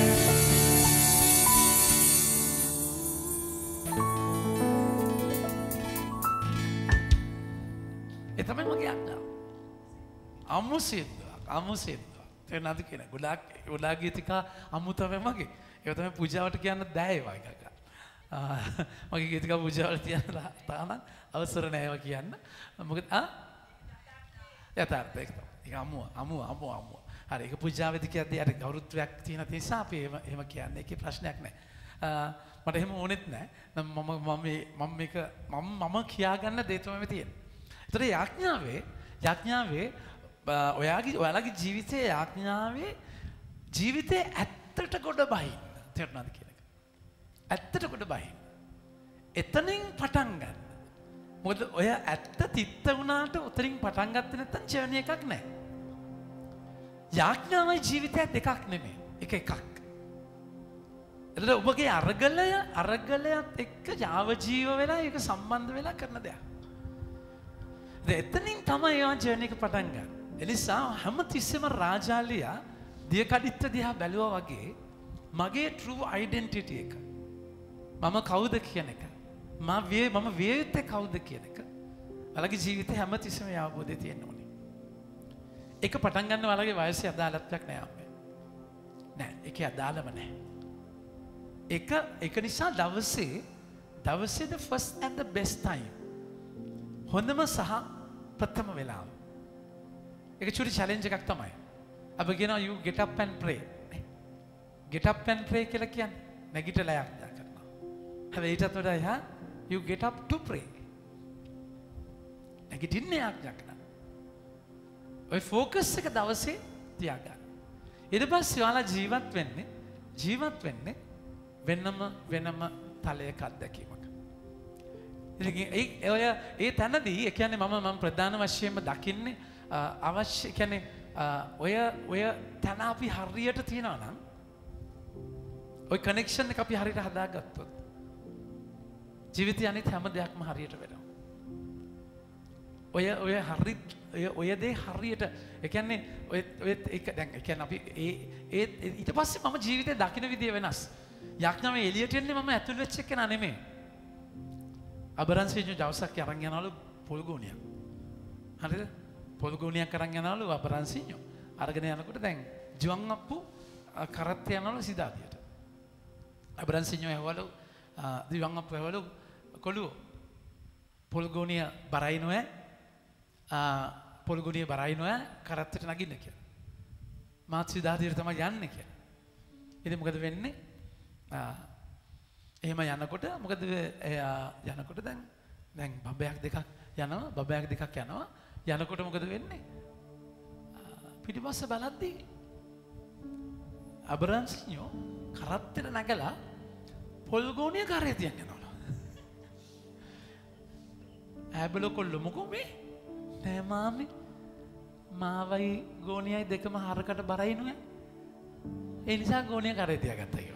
ඒ තමයි මගේ අක්කා අමු සිද්දක් අමු සිද්දක් තේරෙනවද කියලා ගොඩාක් ගොඩාක් ගීතිකා අමු තමයි මගේ ඒක තමයි පූජාවට කියන්න දෑ ඒවා එකක මගේ ගීතිකා පූජාවට තියන්න තාම අවසර නැහැ කියන්න මොකද ආ යථාර්ථය ඒක තමයි අමුව අමුව අමුව අමුව හරි ඒක පූජාවේදී කියද්දී අර ගෞරවත්වයක් තියෙන නිසා අපි එහෙම එහෙම කියන්නේ ඒකේ ප්‍රශ්නයක් නැහැ මට එහෙම ඕනෙත් නැහැ මම මම මම මේක මම මම කියාගන්න දේ තමයි තියෙන්නේ ඒතර යාඥාවේ යාඥාවේ ඔයාගේ ඔයාලගේ ජීවිතයේ යාඥාවේ ජීවිතේ ඇත්තට ගොඩ බහින්න තේරුණාද කියන එක ඇත්තට ගොඩ බහින්න එතනින් පටන් ගන්න මොකද ඔය ඇත්ත තිත්ත වුණාට උතරින් පටන් ගත්තේ නැත්නම් ජර්නි එකක් නැහැ. යාඥාවයි ජීවිතය දෙකක් නෙමෙයි. එක එකක්. එතකොට ඔබගේ අරගලය අරගලයත් එක්ක යාව ජීව වෙලා ඒක සම්බන්ධ වෙලා කරන දෙයක්. එතනින් තමයි ඔය ජර්නි එක පටන් ගන්න. ඒ නිසා හැමතිස්සෙම රාජාලියා දිය කඩਿੱත්ත දිහා බැලුවා වගේ මගේ true identity එක මම කවුද කියන එක මම වේ මම විය යුත්තේ කවුද කියන එක ඔයාලගේ ජීවිතේ හැමතිස්සෙම අවබෝධය තියෙන්න ඕනේ. ඒක පටන් ගන්න ඔයාලගේ වයසේ අදාළත්වයක් නෑ අම්මේ. නෑ ඒකේ අදාළම නෑ. ඒක ඒක නිසා දවසේ දවසේ the first and the best time හොඳම සහ ප්‍රථම වෙලාව. ඒක චුටි challenge එකක් තමයි. අපි කියනවා you get up and pray. get up and pray කියලා කියන්නේ නැගිටලා යාඥා කරනවා. හැබැයි ඊටත් වඩා එහා you get up to pray. නැගිටින්න යාඥා කරනවා. ඔය focus එක දවසේ තියාගන්න. ඊට පස්සේ ඔයාලා ජීවත් වෙන්නේ ජීවත් වෙන්නේ වෙනම වෙනම තලයක අත්දැකීමක. ඉතින් ඒ ඔය ඒ තැනදී ඒ කියන්නේ මම මම ප්‍රධාන වශයෙන්ම දකින්නේ අවශ්‍ය කියන්නේ ඔය ඔය තැන අපි හරියට තියනවා නම් ඔය කනෙක්ෂන් එක අපි හරියට හදාගත්තොත් ජීවිතය අනිත් හැම දෙයක්ම හරියට වෙනවා. ඔය ඔය හරි ඔය දේ හරියට ඒ කියන්නේ ඔය ඔය ඒක දැන් ඒ කියන්නේ අපි ඒ ඒ ඊට පස්සේ මම ජීවිතේ දකින්න විදිය වෙනස්. යාඥාවේ එළියට එන්නේ මම ඇතුල් වෙච්ච එක නා නෙමෙයි. අබරන්සිඤ්ඤු දවසක් අරන් යනවලු පොල්ගෝනියක්. හරිද? පොල්ගෝනියක් අරන් යනවලු අබරන්සිඤ්ඤු. අරගෙන යනකොට දැන් ජුවන් අප්පු කරත් යනවලු සිතාදියට. අබරන්සිඤ්ඤු ඇහවලු ජුවන් අප්පු ඇහවලු කොළුව පොල්ගෝනිය බරයි නොය පොල්ගෝනිය බරයි නොය කරත්තට නගින්න කියලා. මාත් සිතාදියට තමයි යන්නේ කියලා. ඉතින් මොකද වෙන්නේ? එහෙම යනකොට මොකද යනකොට දැන් දැන් බබයක් දෙකක් යනවා බබයක් දෙකක් යනවා යනකොට මොකද වෙන්නේ පිටිපස්ස බලද්දී අබරන්සිඤ්ඤෝ කරත්තට නැගලා පොල්ගෝනිය කරේ තියන් යනවලු ඇබල කොල්ල මොකෝ මේ නෑ මාමි මාවයි ගෝනියයි දෙකම හරකට බරයි නුවේ ඒ නිසා ගෝනිය කරේ තියාගත්තා කියලා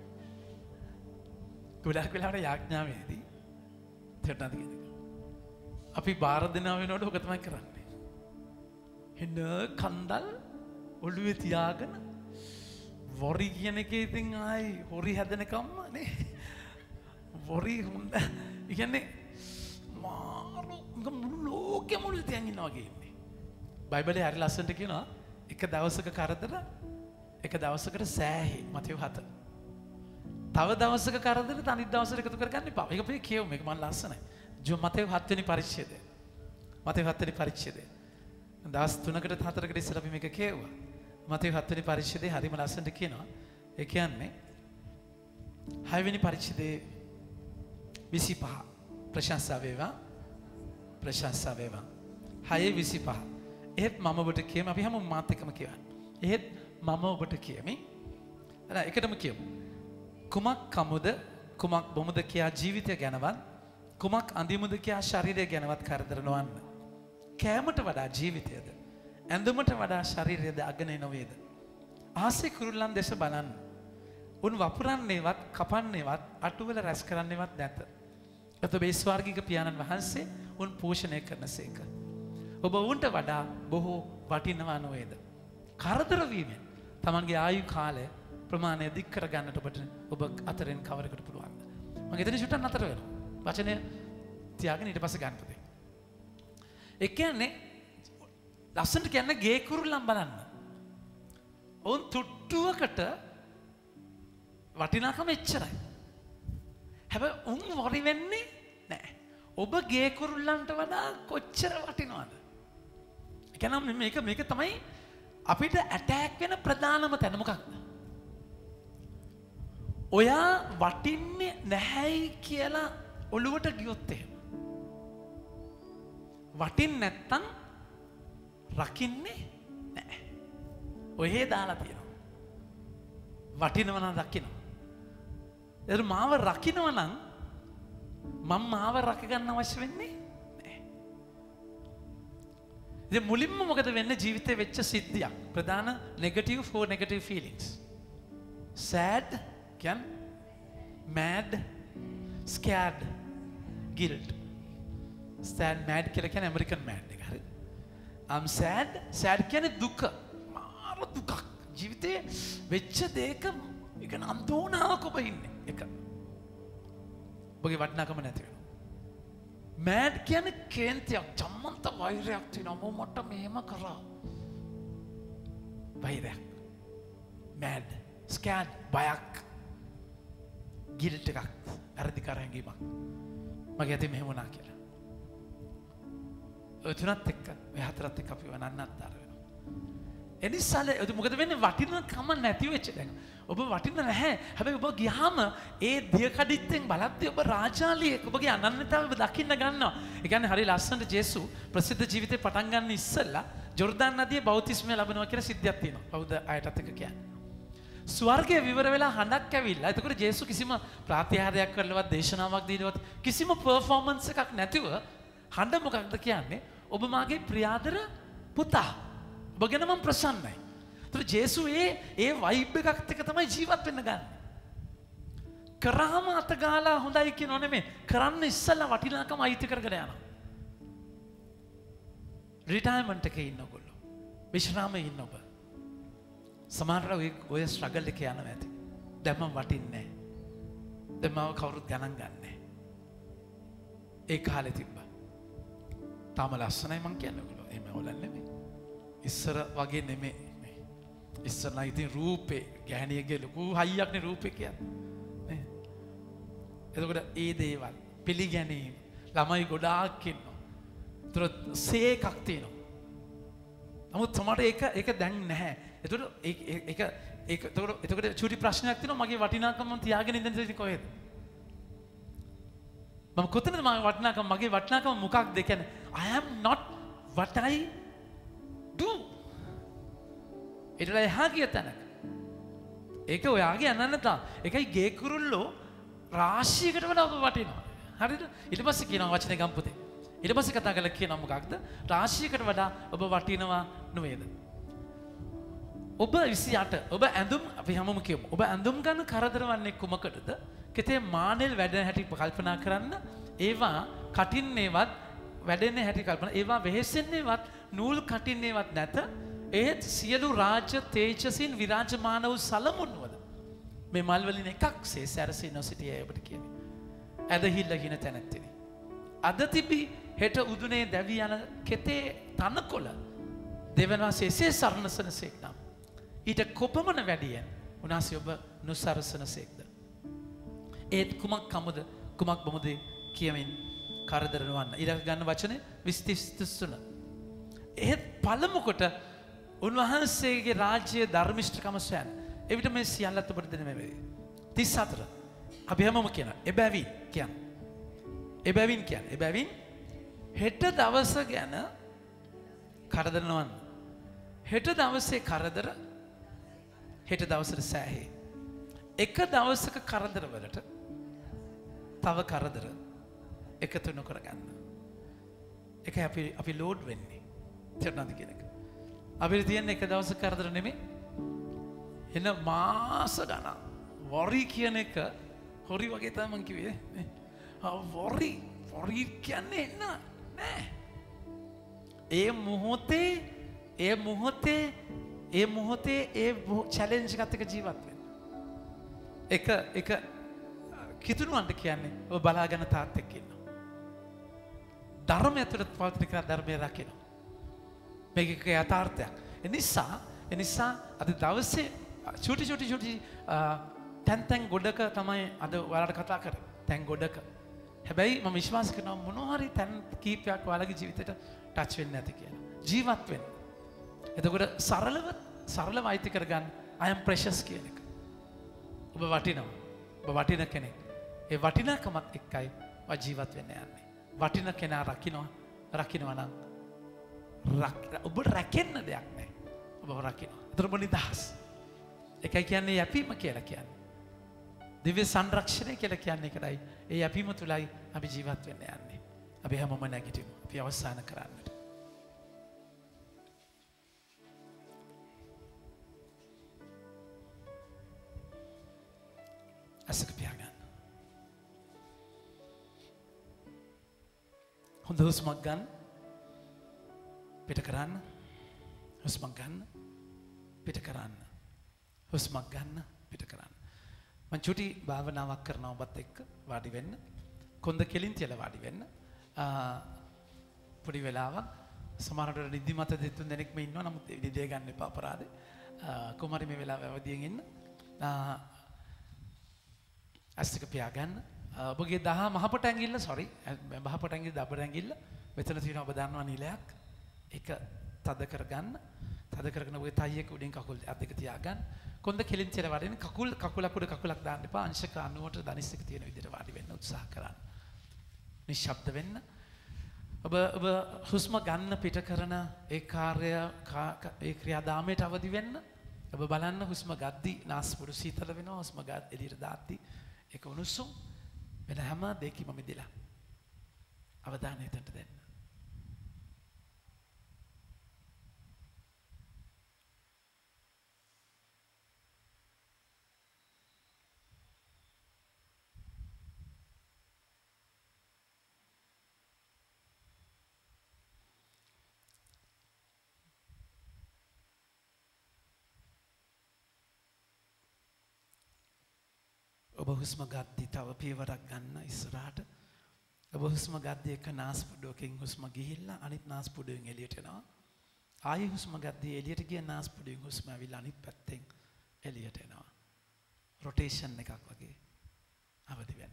ගොඩක් වෙලාවට යාඥාවේදී තේරුණාද කියන්නේ අපි බාර දෙනවා වෙනකොට ඔක තමයි කරන්නේ එන්න කන්දල් ඔළුවේ තියාගෙන වොරි කියන එකේ ඉතින් ආයි හොරි හැදෙනකම්ම නේ වොරි හොඳ කියන්නේ මාරු මුළු ලෝකෙම මුළු තියන් ඉන්නවා කියන්නේ බයිබලයේ හරි ලස්සනට කියනවා එක දවසක කරදර එක දවසකට සෑහි මතෙව් හත තව දවසක කරදර තනිත් දවසට එකතු කරගන්න එපා. මේක අපි කියමු. මේක මම ලස්සනයි. ජෝ මතෙව් හත් වෙනි පරිච්ඡේදය. මතෙව් හත් වෙනි පරිච්ඡේදය. දවස් තුනකට හතරකට ඉස්සෙල්ලා අපි මේක කියුවා. මතෙව් හත් වෙනි පරිච්ඡේදය හරිම ලස්සනට කියනවා. ඒ කියන්නේ හය වෙනි පරිච්ඡේදයේ විසිපහ ප්‍රශංසා වේවා. ප්‍රශංසා වේවා. හය විසිපහ. එහෙත් මම ඔබට කියමි අපි හැමෝම මාත් එක්කම කියවන්න. එහෙත් මම ඔබට කියමි. අර එකටම කියමු. කුමක් කමුද කුමක් බොමුද කියා ජීවිතය ගැනවත් කුමක් අඳිමුද කියා ශරීරය ගැනවත් කරදර නොවන්න. කෑමට වඩා ජීවිතයද ඇඳුමට වඩා ශරීරයද අගනේ නොවේද. ආසේ කුරුල්ලන් දෙස බලන්න. උන් වපුරන්නේවත් කපන්නේවත් අටුවල රැස් කරන්නේවත් නැත. ඔබේ ස්වර්ගික පියාණන් වහන්සේ උන් පෝෂණය කරනසේක. ඔබ උන්ට වඩා බොහෝ වටිනවා නොවේද. කරදර වීමෙන් තමන්ගේ ආයු කාලය ප්‍රමාණය දික් කර ගන්නට ඔබට ඔබ අතරින් කවරකට පුළුවන්ද? මම එතන චුට්ටක් නතර වෙනවා. වචනය තියාගෙන ඊට පස්සේ ගන්න පුතේ. ඒ කියන්නේ ලස්සනට කියන්නේ ගේ කුරුල්ලන් බලන්න. ඔවුන් තුට්ටුවකට වටිනාකම එච්චරයි. හැබැයි උන් වරි වෙන්නේ නැහැ. ඔබ ගේ කුරුල්ලන්ට වඩා කොච්චර වටිනවද? ඒ කියන්නේ මේක මේක තමයි අපිට ඇටැක් වෙන ප්‍රධානම තැන මොකක්ද? ඔයා වටින්නේ නැහැයි කියලා ඔළුවට ගියොත් එහෙම වටින්නේ නැත්තම් රකින්නේ නැහැ. ඔහේ දාලා තියෙනවා. වටිනවා නම් රකින්නවා. ඒක මාව රකින්නවා නම් මම මාව රැක ගන්න අවශ්‍ය වෙන්නේ නැහැ. ඉතින් මුලින්ම මොකද වෙන්නේ ජීවිතේ වෙච්ච සිද්ධියක්. ප්‍රධාන negative four negative feelings. sad can mad scared guilt sad mad කියලා කියන්නේ American mad එක හරි I'm sad sad කියන්නේ දුක මාර දුකක් ජීවිතේ වෙච්ච දෙයක ඒක අන්තෝනාවක ඔබ ඉන්නේ එක ඔබගේ වටිනාකම නැති වෙනවා mad කියන්නේ කේන්තියක් චම්මන්ත වෛරයක් තියෙනවා මට මෙහෙම කරා වෛරයක් mad scared බයක් ගිල්ට් එකක් අරදිකාර හැඟීමක් මගේ ඇති මෙහෙම වුණා කියලා. ඔය තුනත් එක්ක ඔය හතරත් එක්ක අපි වනන්නත්තර වෙනවා. එනිසාල මොකද වෙන්නේ වටිනකම නැති වෙච්ච දැන් ඔබ වටින නැහැ. හැබැයි ඔබ ගියාම ඒ දිය කඩਿੱත්තෙන් බලද්දී ඔබ රාජාලියෙක් ඔබගේ අනන්‍යතාවය ඔබ දකින්න ගන්නවා. ඒ කියන්නේ හරි ලස්සනට ජේසු ප්‍රසිද්ධ ජීවිතේ පටන් ගන්න ඉස්සෙල්ලා ජෝර්දාන් නදියේ බෞතිස්මය ලැබෙනවා කියලා සිද්ධියක් තියෙනවා. කවුද අයටත් එක කියන්නේ. ස්වර්ගයේ විවර වෙලා හඬක් ඇවිල්ලා. එතකොට ජේසු කිසිම ප්‍රාතිහාර්යයක් කරලවත් දේශනාවක් දීලවත් කිසිම පර්ෆෝමන්ස් එකක් නැතිව හඬ මොකක්ද කියන්නේ? ඔබ මාගේ ප්‍රියාදර පුතා. ඔබ ගැන මම ප්‍රසන්නයි. එතකොට ජේසු ඒ ඒ වයිබ් එකත් එක්ක තමයි ජීවත් වෙන්න ගන්න. කරාම අත ගාලා හොඳයි කියනෝ නෙමෙයි. කරන්න ඉස්සලා වටිනාකම අයිති කරගෙන යනවා. රිටයර්මන්ට් එකේ ඉන්න ඔයගොල්ලෝ. විශ්‍රාමයේ ඉන්න ඔබ. සමහරවිට ඔය ඔය ස්ට්‍රගල් එක යනවා ඇති. දැන් මම වටින්නේ නැහැ. දැන් මම කවුරුත් ගණන් ගන්නෑ. ඒ කාලේ තිබ්බා. තාම ලස්සනයි මං කියන්නේ ඔයගොල්ලෝ. එහෙම හොලන්නේ නෙමෙයි. ඉස්සර වගේ නෙමෙයි. ඉස්සරලා ඉතින් රූපේ ගැහණියගේ ලොකු හයියක්නේ රූපේ කියන්නේ. එතකොට ඒ දේවල් පිළිගැනීම ළමයි ගොඩාක් ඉන්නවා. ඒතර සේකක් තියෙනවා. නමුත් සමහරට ඒක ඒක දැන් නැහැ. එතකොට ඒක ඒක ඒක එතකොට එතකොට චූටි ප්‍රශ්නයක් තියෙනවා මගේ වටිනාකම මම තියාගෙන ඉඳන් ඉතින් කොහෙද? මම කොතනද මගේ වටිනාකම මගේ වටිනාකම මොකක්ද? ඒ කියන්නේ I am not what I do. ඒටලා එහා ගිය තැනක. ඒක ඔයාගේ අනන්නතා. ඒකයි ගේ කුරුල්ලෝ රාශියකට වඩා ඔබ වටිනවා. හරිද? ඊට පස්සේ කියනවා වචනේ ගම්පුතේ. ඊට පස්සේ කතා කරලා කියනවා මොකක්ද? රාශියකට වඩා ඔබ වටිනවා නෙවෙයිද? ඔබ විසිඅට ඔබ ඇඳුම් අපි හැමෝම කියමු. ඔබ ඇඳුම් ගන්න කරදර වන්නේ කුමකටද? කෙතේ මානෙල් වැඩෙන හැටි කල්පනා කරන්න. ඒවා කටින්නේවත් වැඩෙන්නේ හැටි කල්පනා. ඒවා වෙහෙසෙන්නේවත් නූල් කටින්නේවත් නැත. ඒත් සියලු රාජ්‍ය තේජසින් විරාජමාන වූ සලමුන්වද මේ මල් වලින් එකක් සේ සැරසී නොසිටියේ ඔබට කියන්නේ. ඇදහිල්ල හින තැනැත්තිනි. අද තිබි හෙට උදුනේ දැවි යන කෙතේ තනකොළ දෙවනවාසේ එසේ සරණසන සේක් නම් ඊට කොපමණ වැඩියෙන් උනාසේ ඔබ නොසරසන සේක්ද. ඒත් කුමක් කමුද කුමක් බමුද කියමින් කරදර නොවන්න. ඊළඟ ගන්න වචනේ විස්තිස් තුන. ඒත් පළමුකොට උන්වහන්සේගේ රාජ්‍ය ධර්මිෂ්ඨකම සොයන. එවිට මේ සියල්ලත් ඔබට දෙන මේ තිස් හතර. අපි හැමෝම කියන එබැවින් කියන. එබැවින් කියන. එබැවින් හෙට දවස ගැන කරදර නොවන්න. හෙට දවසේ කරදර හෙට දවසට සෑහේ. එක දවසක කරදර වලට තව කරදර එකතු නොකර ගන්න. ඒක අපි අපි ලෝඩ් වෙන්නේ. තේරුණාද කියන එක? අපිට තියෙන එක දවසක කරදර නෙමෙයි. එන මාස ගණන් වොරි කියන එක හොරි වගේ තමයි මං කිව්වේ. වොරි වොරි කියන්නේ නෑ. ඒ මොහොතේ ඒ මොහොතේ ඒ මොහොතේ ඒ චැලෙන්ජ් එකත් එක්ක ජීවත් වෙන්න. එක එක කිතුණුවන්ට කියන්නේ ඔබ බලාගෙන තාත් එක්ක ඉන්නවා. ධර්මය ඇතුළත පවතින කර ධර්මය රකින්න. මේක එක යථාර්ථයක්. ඒ නිසා ඒ නිසා අද දවසේ චුටි චුටි චුටි තැන් තැන් ගොඩක තමයි අද ඔයාලට කතා කරන්නේ. තැන් ගොඩක. හැබැයි මම විශ්වාස කරනවා මොනවා හරි තැන් කීපයක් ඔයාලගේ ජීවිතේට ටච් වෙන්නේ නැති කියලා. ජීවත් වෙන්න. එතකොට සරලව සරලව අයිති කරගන්න I am precious කියන එක. ඔබ වටිනවා. ඔබ වටින කෙනෙක්. ඒ වටිනාකමත් එක්කයි ඔය ජීවත් වෙන්න යන්නේ. වටින කෙනා රකින්නවා. රකින්නවා නම් ඔබ රැකෙන්න දෙයක් නැහැ. ඔබ රකින්නවා. ඒතර ඔබ නිදහස්. ඒකයි කියන්නේ යැපීම කියලා කියන්නේ. දිව්‍ය සංරක්ෂණය කියලා කියන්නේ ඒකයි. ඒ යැපීම තුලයි අපි ජීවත් වෙන්න යන්නේ. අපි හැමෝම නැගිටිමු. අපි අවසන් කරන්නට. අසක පියාගන්න. හොඳ හුස්මක් ගන්න. පිට කරන්න. හුස්මක් ගන්න. පිට කරන්න. හුස්මක් ගන්න. පිට කරන්න. මං චුටි භාවනාවක් කරනවා ඔබත් එක්ක වාඩි වෙන්න. කොන්ද කෙලින් තියලා වාඩි වෙන්න. පොඩි වෙලාවක් සමහරවිට නිදිමත දෙතුන් දෙනෙක්ම ඉන්නවා. නමුත් නිදේ ගන්න එපා අපරාධේ. කොහොම හරි මේ වෙලාව අවදියෙන් ඉන්න. අස්තික පියාගන්න. ඔබගේ දහ මහපොට ඇඟිල්ල සෝරි මහපොට ඇඟිල්ල දබර ඇඟිල්ල මෙතන තියෙන ඔබ දන්නවා නිලයක්. ඒක තද කරගන්න. තද කරගෙන ඔබගේ තයි එක උඩින් කකුල් අත් දෙක තියාගන්න. කොන්ද කෙලින් තියලා වාඩි වෙන්න. කකුල් කකුලක් උඩ කකුලක් දාන්න එපා. අංශක අනුවට දනිස් එක තියෙන විදිහට වාඩි වෙන්න උත්සාහ කරන්න. නිශ්ශබ්ද වෙන්න. ඔබ ඔබ හුස්ම ගන්න පිට කරන ඒ කාර්ය ඒ ක්‍රියාදාමයට අවදි වෙන්න. ඔබ බලන්න හුස්ම ගද්දි නාස්පුඩු සීතල වෙනවා. හුස්ම ගන්න එළියට දාද්දි ඒක උණුසුම් වෙන හැම දෙයකින්ම මිදලා. අවධානය එතනට දෙන්න. ඔබ හුස්ම ගද්දි තව පියවරක් ගන්න ඉස්සරහට. ඔබ හුස්ම ගද්දි එක නාස්පුඩුවකින් හුස්ම ගිහිල්ලා අනිත් නාස්පුඩුවෙන් එළියට එනවා. ආයෙ හුස්ම ගද්දි එළියට ගිය නාස්පුඩුවෙන් හුස්ම ඇවිල්ලා අනිත් පැත්තෙන් එළියට එනවා. රොටේෂන් එකක් වගේ. අවදි වෙන්න.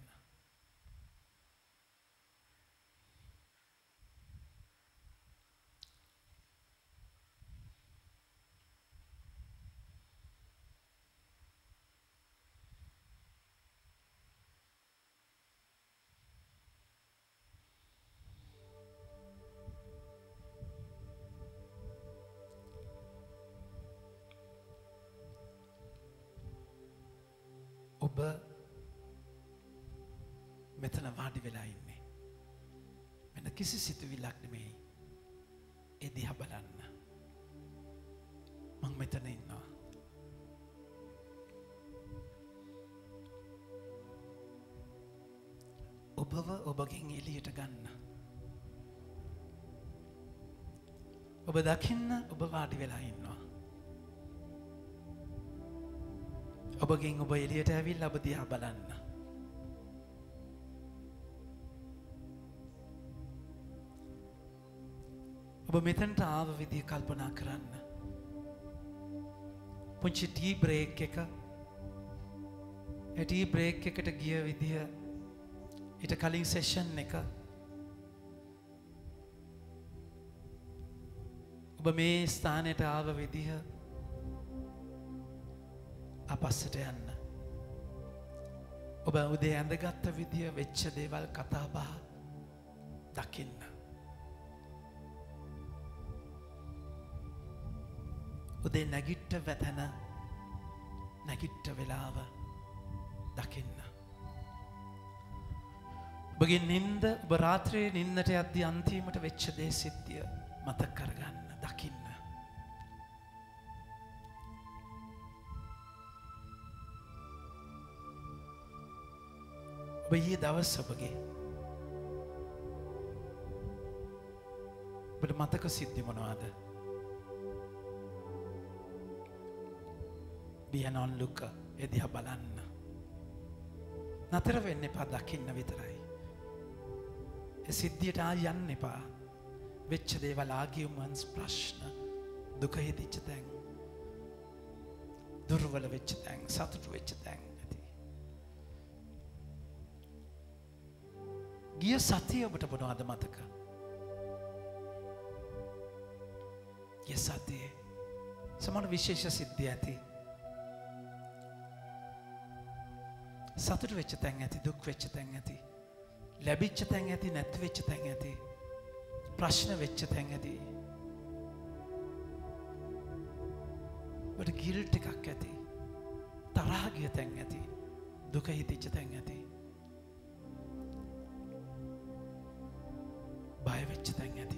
ඔබ මෙතන වාඩි වෙලා ඉන්නේ. වෙන කිසි සිතුවිල්ලක් නෙමෙයි. ඒ දිහා බලන්න. මම මෙතන ඉන්නවා. ඔබව ඔබගෙන් එළියට ගන්න. ඔබ දකින්න ඔබ වාඩි වෙලා ඉන්නවා. ඔබගෙන් ඔබ එළියට ඇවිල්ලා ඔබ දිහා බලන්න. ඔබ මෙතනට ආව විදිය කල්පනා කරන්න. පුංචි ටී බ්‍රේක් එක. ඒ ටී බ්‍රේක් එකට ගිය විදිය ඊට කලින් සෙෂන් එක. ඔබ මේ ස්ථානයට ආව විදිය අපස්සට යන්න. ඔබ උදේ ඇඳගත්ත විදිය වෙච්ච දේවල් කතා බහ දකින්න. උදේ නැගිට්ට වැතැන නැගිට්ට වෙලාව දකින්න. ඔබගේ නින්ද ඔබ රාත්‍රයේ නින්දට යද්දී අන්තිමට වෙච්ච දේ සිද්ධිය මතක් කරගන්න දකින්න. ඔබ ඊයේ දවස් ඔබගේ ඔබට මතක සිද්ධි මොනවාද? Be an onlooker. ඒ දිහා බලන්න. නතර වෙන්න එපා, දකින්න විතරයි. ඒ සිද්ධියට ආ යන්න එපා. වෙච්ච දේවල්, ආගියුමන්ස්, ප්‍රශ්න, දුක හිතිච්ච තැන්, දුර්වල වෙච්ච තැන්, සතුටු වෙච්ච තැන් ඇති. ගිය සතිය ඔබට මොනවද මතක? ගිය සතියේ සමහර විශේෂ සිද්ධි ඇති. සතුට වෙච්ච තැන් ඇති, දුක් වෙච්ච තැන් ඇති, ලැබිච්ච තැන් ඇති, නැති වෙච්ච තැන් ඇති, ප්‍රශ්න වෙච්ච තැන් ඇති, ඔබට ගිල්ට් එකක් ඇති, තරහ ගිය තැන් ඇති, දුක හිතිච්ච තැන් ඇති, බය වෙච්ච තැන් ඇති.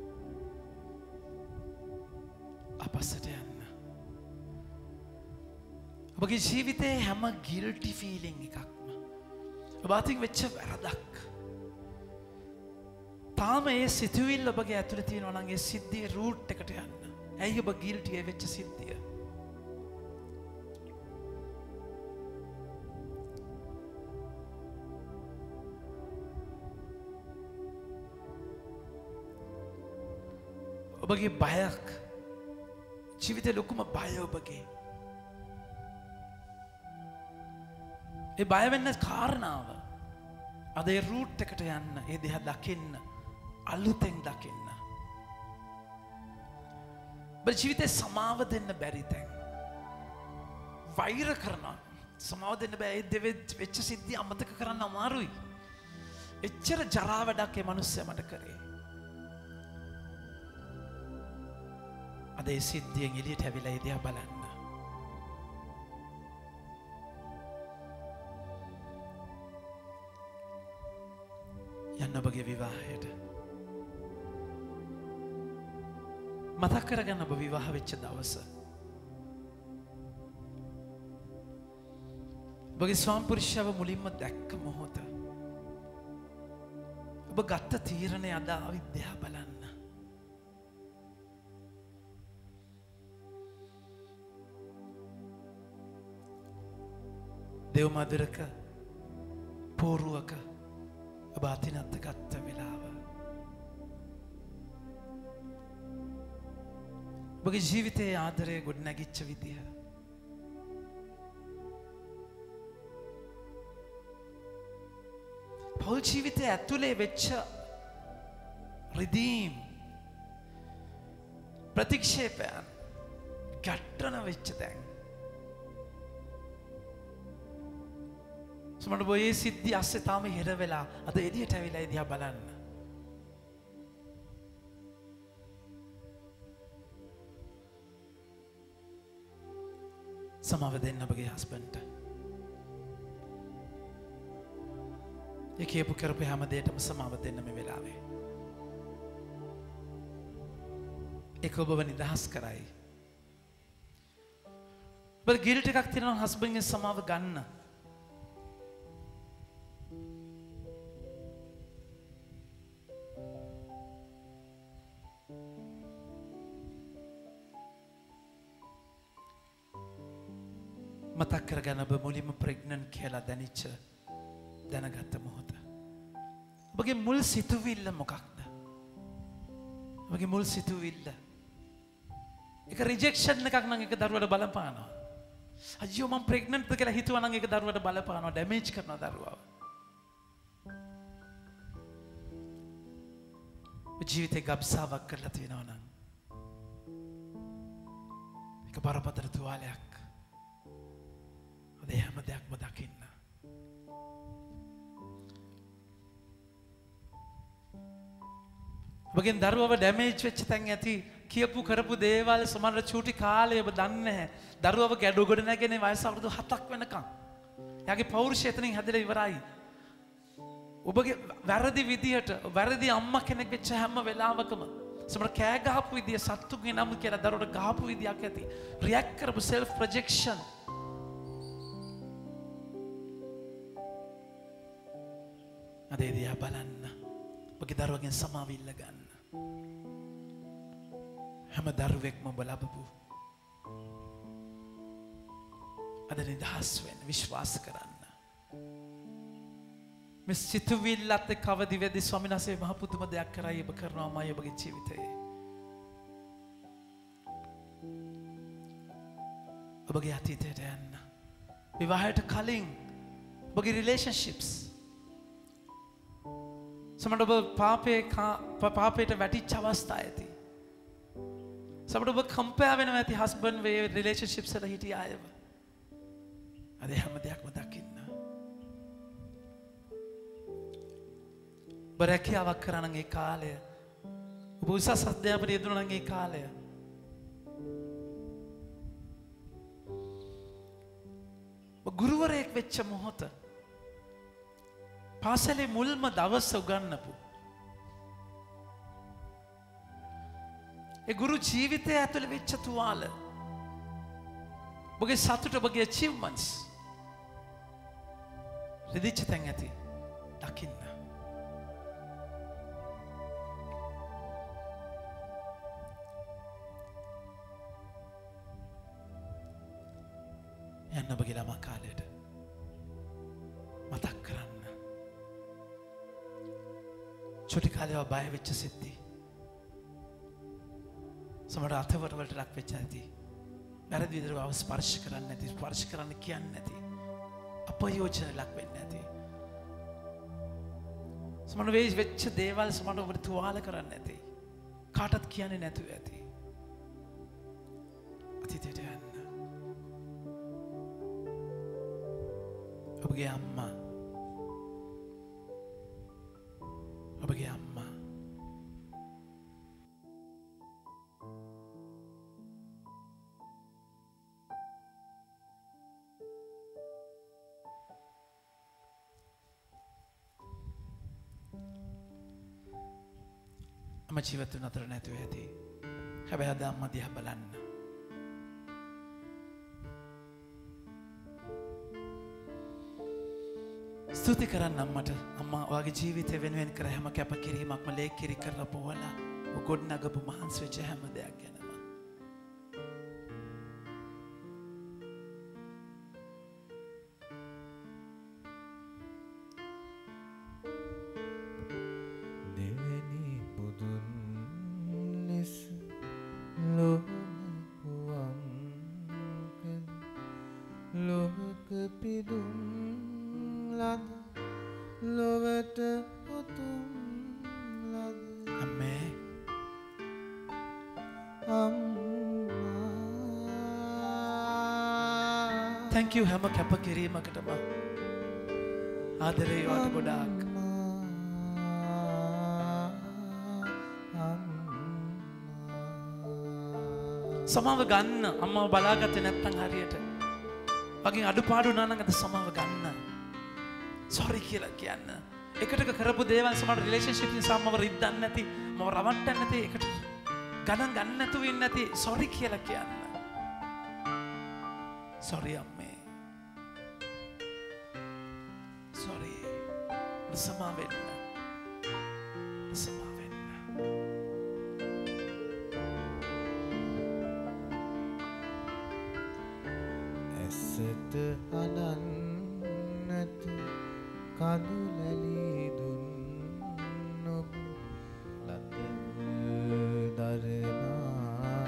අපස්සට යන්න. ඔබගේ ජීවිතේ හැම ගිල්ටි ෆීලිං එකක්ම ඔබ අතින් වෙච්ච වැරදක් තාම ඒ සිතුවිල්ල ඔබගේ ඇතුලේ තියෙනවා නම් ඒ සිද්ධියේ රූට් එකට යන්න. ඇයි ඔබ ගිල්ටි ඒ වෙච්ච සිද්ධිය? ඔබගේ බයක්, ජීවිතේ ලොකුම බය ඔබගේ. ඒ බය වෙන්න කාරණාව අද ඒ රූට් එකට යන්න, ඒ දිහා දකින්න, අලුතෙන් දකින්න. ඔබ ජීවිතේ සමාව දෙන්න බැරි තැන්, වෛර කරනවා, සමාව දෙන්න බෑ. ඒ දෙවෙච්ච වෙච්ච සිද්ධිය අමතක කරන්න අමාරුයි. එච්චර ජරා වැඩක් ඒ මිනිස්සයා මට කරේ. අද ඒ සිද්ධියෙන් එළියට ඇවිල්ලා ඒ දිහා බලන්න. යන්න ඔබගේ විවාහයට. මතක් කරගන්න ඔබ විවාහ වෙච්ච දවස. ඔබගේ ස්වාමි පුරුෂයව මුලින්ම දැක්ක මොහොත. ඔබ ගත්ත තීරණය අද අවිද්‍යාව බලන්න. දේව මధుරක පෝරුවක ඔබ අතිනත්ත ගත්ත වෙලාව. ඔබගේ ජීවිතයේ ආදරය ගොඩ නැගිච්ච විදිහ. පෞල් ජීවිතය ඇතුලේ වෙච්ච රිදීම් ප්‍රතික්ෂේපයන් ගැට්ටන වෙච්ච දැන්. සමහර බොයේ සිද්ධි අස්සේ තාම හිර වෙලා අද එළියට ඇවිල්ලා ඉදියා බලන්න. සමාව දෙන්න ඔබගේ හස්බන්ඩ්ට. ඒ කියපු කරපු හැම දෙයකටම සමාව දෙන්න මේ වෙලාවේ. ඒක ඔබව නිදහස් කරයි. බල ගිල්ට් එකක් තියෙනවා හස්බන්ඩ්ගෙන් සමාව ගන්න. මතක් කරගන්න ඔබ මුලින්ම ප්‍රෙග්නන්ට් කියලා දැනිච්ච දැනගත්ත මොහොත. ඔබගේ මුල් සිතුවිල්ල මොකක්ද? ඔබගේ මුල් සිතුවිල්ල. ඒක රිජෙක්ෂන් එකක් නම් ඒක දරුවට බලපානවා. අයියෝ මම ප්‍රෙග්නන්ට් කියලා හිතුවා නම් ඒක දරුවට බලපානවා, ඩැමේජ් කරනවා දරුවව. ජීවිතේ ගබ්සාවක් කරලා තියෙනවා නම් ඒක බරපතල තුවාලයක්. අද හැම දෙයක්ම දකින්න. ඔබගෙන් දරුවව ඩැමේජ් වෙච්ච තැන් ඇති, කියපු කරපු දේවල් සමහර චූටි කාලේ ඔබ දන්නේ නැහැ. දරුවව ගැඩු ගොඩ නැගෙන වයස අවුරුදු හතක් වෙනකම්. එයාගේ පෞරුෂය එතනින් හැදලා ඉවරයි. ඔබගේ වැරදි විදියට වැරදි අම්මා කෙනෙක් වෙච්ච හැම වෙලාවකම සමහර කෑ ගහපු විදිය, සත්තුගේ නම කියලා දරුවට ගහපු විදියක් ඇති. රියැක්ට් කරපු self projection. අද ඒ දිහා බලන්න. ඔබගේ දරුවගෙන් සමාව ඉල්ල ගන්න. හැම දරුවෙක්ම ඔබ ලබපු අද නිදහස් වෙන්න විශ්වාස කරන්න. මේ සිතුවිල්ලත් එක්ක අවදි වෙද්දී ස්වාමීන් වහන්සේ මහ පුදුම දෙයක් කරයි ඔබ කරනවාමයි ඔබගේ ජීවිතේ. ඔබගේ අතීතයට යන්න. විවාහයට කලින් ඔබගේ රිලේෂන්ෂිප්ස් සමහර ඔබ පාපේ පාපයට වැටිච්ච අවස්ථා ඇති. සමහර ඔබ කම්පෙයාර් වෙනවා ඇති හස්බන්ඩ් වේ රිලේෂන්ෂිප්ස් වල හිටිය අයව. අද හැම දෙයක්ම දකින්න. ඔබ රැකියාවක් කරා නම් ඒ කාලය, ඔබ උසස් අධ්‍යාපනය යෙදුණා නම් ඒ කාලය, ඔබ ගුරුවරයෙක් වෙච්ච මොහොත, පාසලේ මුල්ම දවස උගන්නපු ඒ ගුරු ජීවිතය ඇතුළේ වෙච්ච තුවාල, ඔබගේ සතුට, ඔබගේ achievements රිදිච්ච තැන් ඇති දකින්න. යන්න ඔබගේ ළමා කාලයට මතක් කරන්න. චොටි කාලේ බය වෙච්ච සිද්ධි, සමහර අතවර වලට ලක් වෙච්ච නැති, වැරදි විදිහට ආව ස්පර්ශ කරන්නේ නැති, ස්පර්ශ කරන්න කියන්නේ නැති, අපයෝජන ලක් වෙන්නේ නැති, සමහර වෙයි වෙච්ච දේවල් සමහර ඔබට තුවාල කරන්නේ නැති, කාටවත් කියන්නේ නැතුව ඇති. අතීතයට යන්න. ඔබගේ අම්මා, ඔබගේ අම්මා අම්ම ජීවත් වුණ අතර නැතුව ඇති. හැබැයි අද අම්මා දිහා බලන්න. ස්තුති කරන්න අම්මට. අම්මා ඔයාගේ ජීවිතය වෙනුවෙන් කර හැම කැපකිරීමක්ම ලේකිරි කරලා පොවලා ඔය ගොඩනගපු මහන්සි වෙච්ච හැම දෙයක් ගැනම.
පිදුම් ලද ලොවට උතුම් ලද
අම්මේ
අම්මා
thank you හැම කැපකිරීමකටම ආදරේ වට ගොඩාක් සමාව ගන්න අම්මව බලාගත්තේ නැත්නම් හරියට වගේ අඩුපාඩු වුණා නම් අද සමාව ගන්න sorry කියලා කියන්න එකට කරපු දේවල් සමහර රිලේෂන්ෂිප් නිසා මම රිද්දන්නේ නැති මම රවට්ටන්නේ නැති එකට ගණන් ගන්න නැතුව ඉන්නේ නැති sorry කියලා කියන්න sorry අම්මේ sorry සමාව වෙන්න සමාව වෙන්න
ඇසට අනන්නට කඳුලැලි දුන් ඔබ ලද දරනා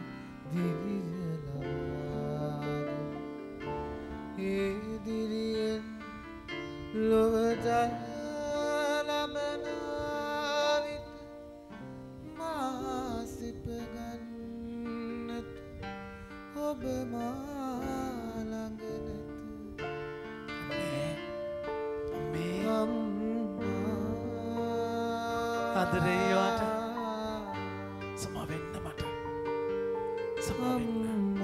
දිවිසලාද ඒ දිරියෙන් ලොවට ලබන විට මා සිප ගන්නට ඔබ මා
ආදරේ වට සමා වෙන්න මට සමා වෙන්න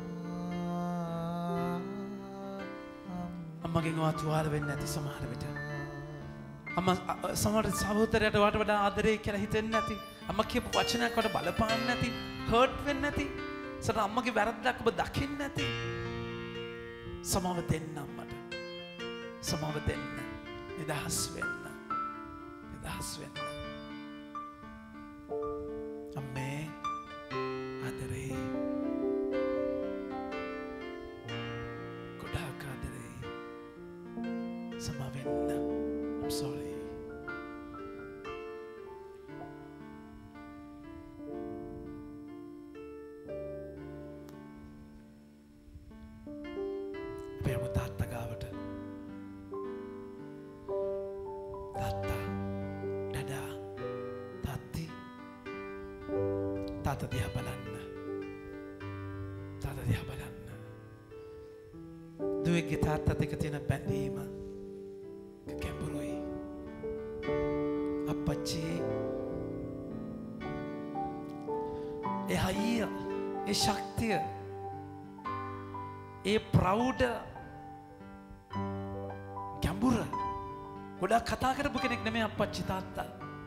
අම්මගෙන් ඔයා තුවාල වෙන්නේ නැති සමහර විට අම්මා සමහර සහෝදරයට වට වඩා ආදරේ කියලා හිතෙන්නේ නැති අම්මා කියපු වචනයක් වට බලපාන්නේ නැති හර්ට් වෙන්නේ නැති සර අම්මගේ වැරද්දක් ඔබ දකින්නේ නැති සමාව දෙන්න අම්මට සමාව දෙන්න නිදහස් වෙන්න නිදහස් වෙන්න අම්මේ ආදරේ ගොඩාක් ආදරේ සමා වෙන්න I'm sorry අපේ තාත්තා ගාවට තාත්තා ඩඩා තාත්ති තාත්තා දිහා බලන්න තාත්තා දිහා බලන්න දුවේගේ තාත්තත් එක්ක තියෙන බැඳීම කැඹුරුයි අප්පච්චි ඒ හයිය ඒ ශක්තිය ඒ ප්‍රෞඩ ගැඹුර ගොඩක් කතා කරපු කෙනෙක් නෙමෙයි අප්පච්චි තාත්තා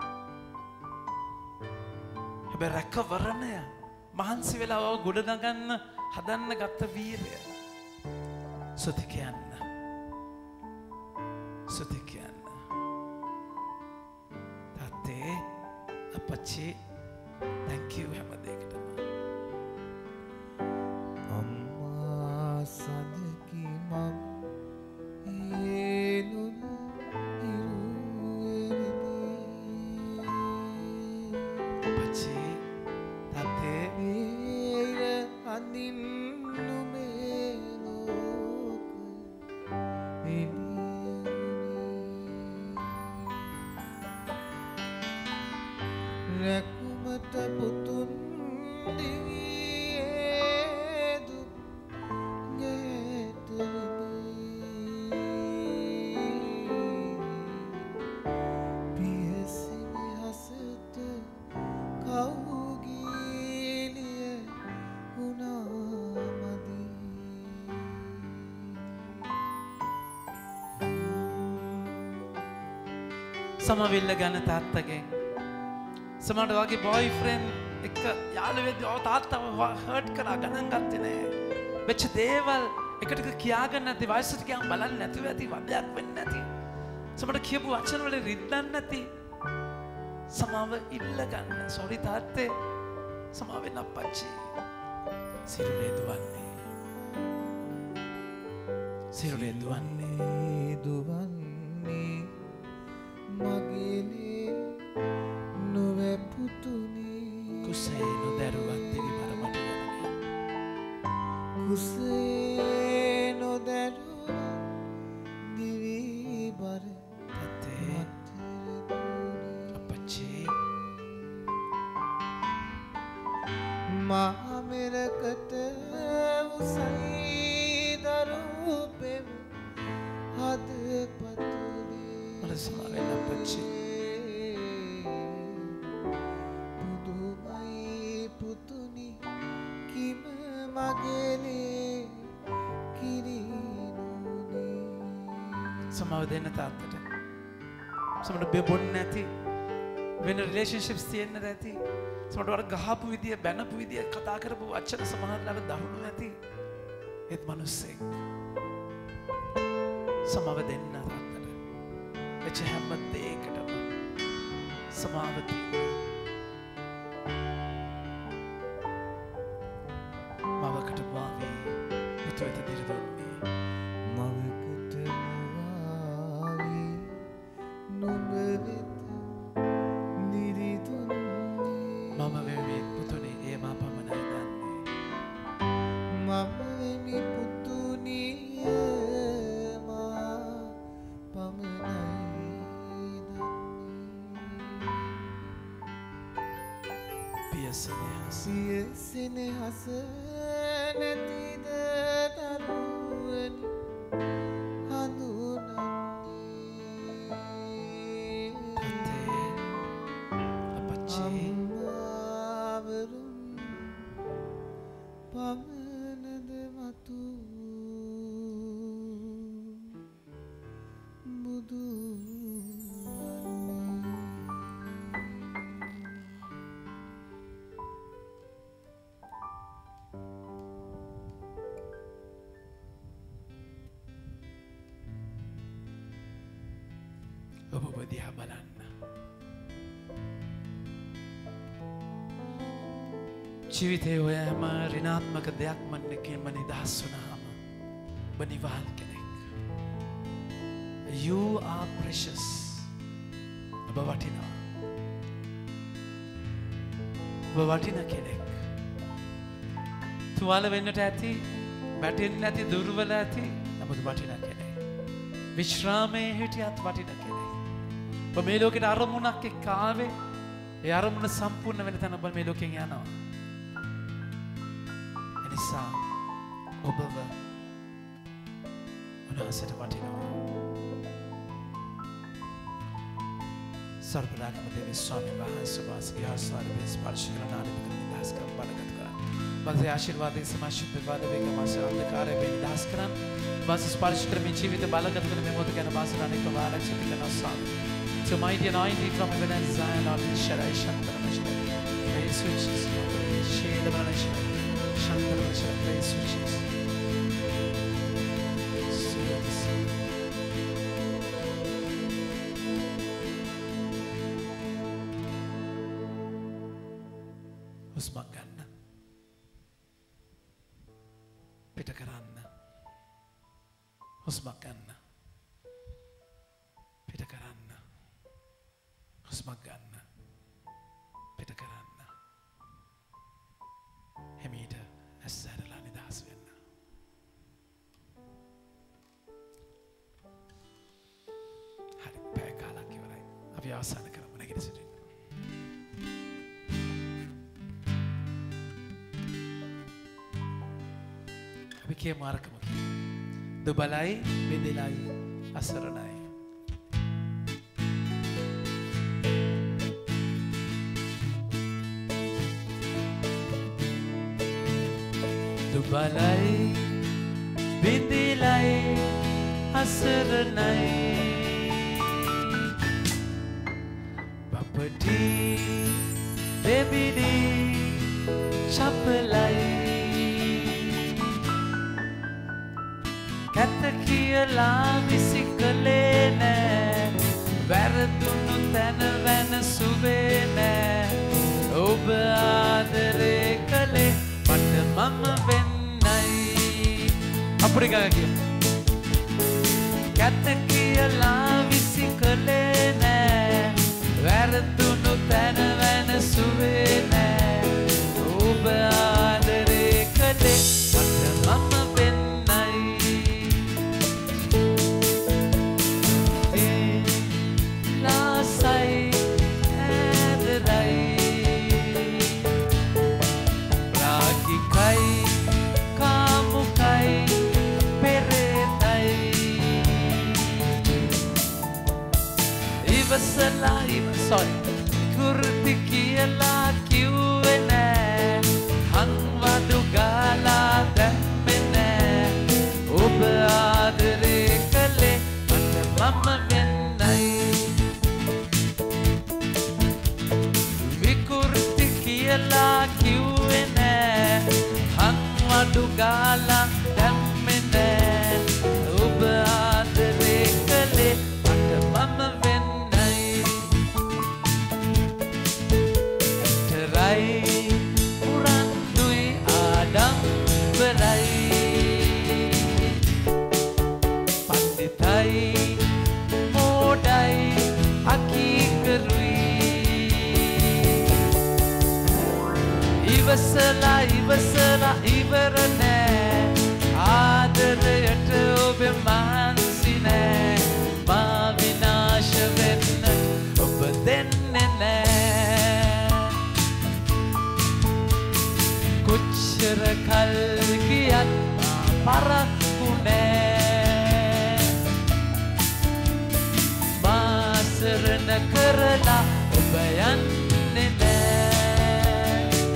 හැබැයි රැකවරණය මහන්සි වෙලා ඔව ගොඩ නගන්න හදන්න ගත්ත වීරය සුති කියන්න සුති කියන්න තාත්තේ අප්පච්චි thank you හැම දෙයකටම
අම්මා සදකි මම ඒනුන ඉරුවෙරිදී
අප්පච්චි තාත්තේ
ඒර අඳින්නු මේ ලෝක එළියනේ රැකුමට පුතුන් දිවියේ දුක් ගැටෙමිදී පියසිනි හසට කවුගීලිය වුණාමදී
සමවිල්ල ගන්න තාත්තගෙන් සමහරට වගේ බොයිෆ්‍රෙන්ඩ් එක්ක යාළු වෙද්දී ඔය තාත්තව හර්ට් කරා ගණන් ගත්තේ නෑ. වෙච්ච දේවල් එකට කියාගන්න නැති වයසට ගියාම බලන්නේ නැතුව ඇති වදයක් වෙන්නේ නැති. සමහරට කියපු වචන වල රිද්දන්නේ නැති. සමාව ඉල්ල ගන්න. සෝරි තාත්තේ. සමාව වෙන්න අප්පච්චි. සිරුරේ දුවන්නේ. සිරුරේ දුවන්නේ
දුවන්නේ මගේනේ නොවේ පුතුනේ
කුසේ නොදරුවක් දිවි පරමට යන්නේ
කුසේ නොදරුවක්
මට සමා වෙන්න අපච්චි.
පුදුමයි පුතුනි කිම මගේලේ කිරිනුනේ.
සමාව දෙන්න තාත්තට. සමහරවිට බෙබොන්න නැති වෙන රිලේෂන්ෂිප්ස් තියෙන්න නැති. සමහරවිට ගහපු විදිය බැනපු විදිය කතා කරපු වචන සමහරවිට දහුණු නැති. ඒත් මිනිස්සෙක් සමාව දෙන්න තාත්තට. එච්ච හැම දෙයකටම සමාව දෙන්න. මවකට වාවී පුතු වෙත දිරිදුන්නේ.
මවකට වාවී නුඹ වෙත දිරිදුන්නේ.
මම වෙමි පුතුනි ඒ මා පමණයි දන්නේ.
මම වෙමි පුතුනි මා පමණයි දන්නේ.
පියසනහස
සියසෙනෙහස නැතිද දරුවනි හඳුනන්නේ.
අතේ අපච්චි
අම්මාවරුන් පමණද මතු බුදු
ඔබ ඔබ දිහා බලන්න. ජීවිතේ ඔය හැම ඍණාත්මක දෙයක්ම එකෙන්ම නිදහස් වුණාම ඔබ නිවන් කෙනෙක්. You are precious. ඔබ වටිනවා. ඔබ වටින කෙනෙක්. තුවාල වෙන්නට ඇති, වැටෙන්නේ නැති, දුර්වල ඇති, නමුත් වටින කෙනෙක්. විශ්‍රාමයේ හිටියත් වටින කෙනෙක්. ඔබ මේ ලෝකෙට අරමුණක් එක්ක ආවේ. ඒ අරමුණ සම්පූර්ණ වෙන තැන ඔබ මේ ලෝකෙන් යනවා. එනිසා ඔබව උන්වහන්සේට වටිනවා. සර්වදාගම දෙවි ස්වාමීන් වහන්සේ වාසී ආස්වාදයේ ස්පර්ශ කරන ආරම්භක නිදහස් කර බලගත් කරා. බන්සේ ආශිර්වාදයේ සමාශිත වාද වේග මාස අන්ධකාරයේ වේ නිදහස් කරන්. බන්සේ ස්පර්ශ කර මේ ජීවිත බලගත් කර මේ මොහොත ගැන වාසනානික වාරක්ෂිත කරන ස්වාමී. So mighty anointing from heaven and Zion, Lord, Shaddai, Shantaramashna, praise you, Jesus, Shedamashna, Shantaramashna, praise you, Jesus. හුස්මක් ගන්න. පිට කරන්න. හුස්මක් ගන්න. පිට කරන්න. හුස්මක් ගන්න. පිට කරන්න. හිමීට ඇස් ඇරලා නිදහස් වෙන්න. හරි පැය කාලක් ඉවරයි. අපි අවසන් කරමු. නැගිට සිටින්න. අපි කියමු අරකම කියමු. දුබලයි, බෙදෙලයි, අසරණයි. දුබලයි, බෙදෙලයි, අසරණයි. බපටි දෙබිඩි චපලයි. කැත කියලා විසි කළේ නෑ. වැරදුණු තැන වෙනසුවේ නෑ. ඔබ ආදරේ කළේ මට මම වෙන්නයි. අපුඩි ගාග කියමු. කැත කියලා විසි කළේ නෑ. වැරදුණු තැන වෙනසුවේ නෑ. ඔබ ආදරේ කළේ මට මම Pere ඉවසලා ඉව sorry විකෘති කියලා කිව්වේ නෑ හංවඩු ගාලා දැම්මේ නෑ ඔබ ආදරේ කළේ මට මම වෙන්නයි විකෘති කියලා කිව්වේ නෑ හංවඩු ගාලා දැම්මේ නෑ ඔබ ආදරේ කළේ මට මම වෙන්නයි ඇතරයි පුරන්දුයි ආඩම්බරයි පණ්ඩිතයි මෝඩයි අකීකරුයි ඉවසලා ඉවසලා ඉවර නෑ ආදරයට ඔබ මහන්සි නෑ මා විනාශ වෙන්න ඔබ දෙන්නේ නෑ කොච්චර කල් ගියත් මා පරක්කු නෑ මා සරණ කරලා ඔබ යන්නේ නෑ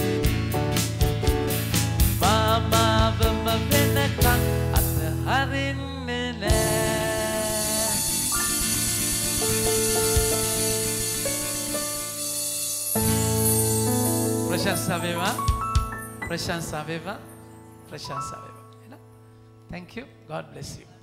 මාමාවම වෙනකන් අතහරින්නේ නෑ ප්‍රශංසා වේවා ප්‍රශංසා වේවා ප්‍රශංසා වේවා එහෙනම් thank you god bless you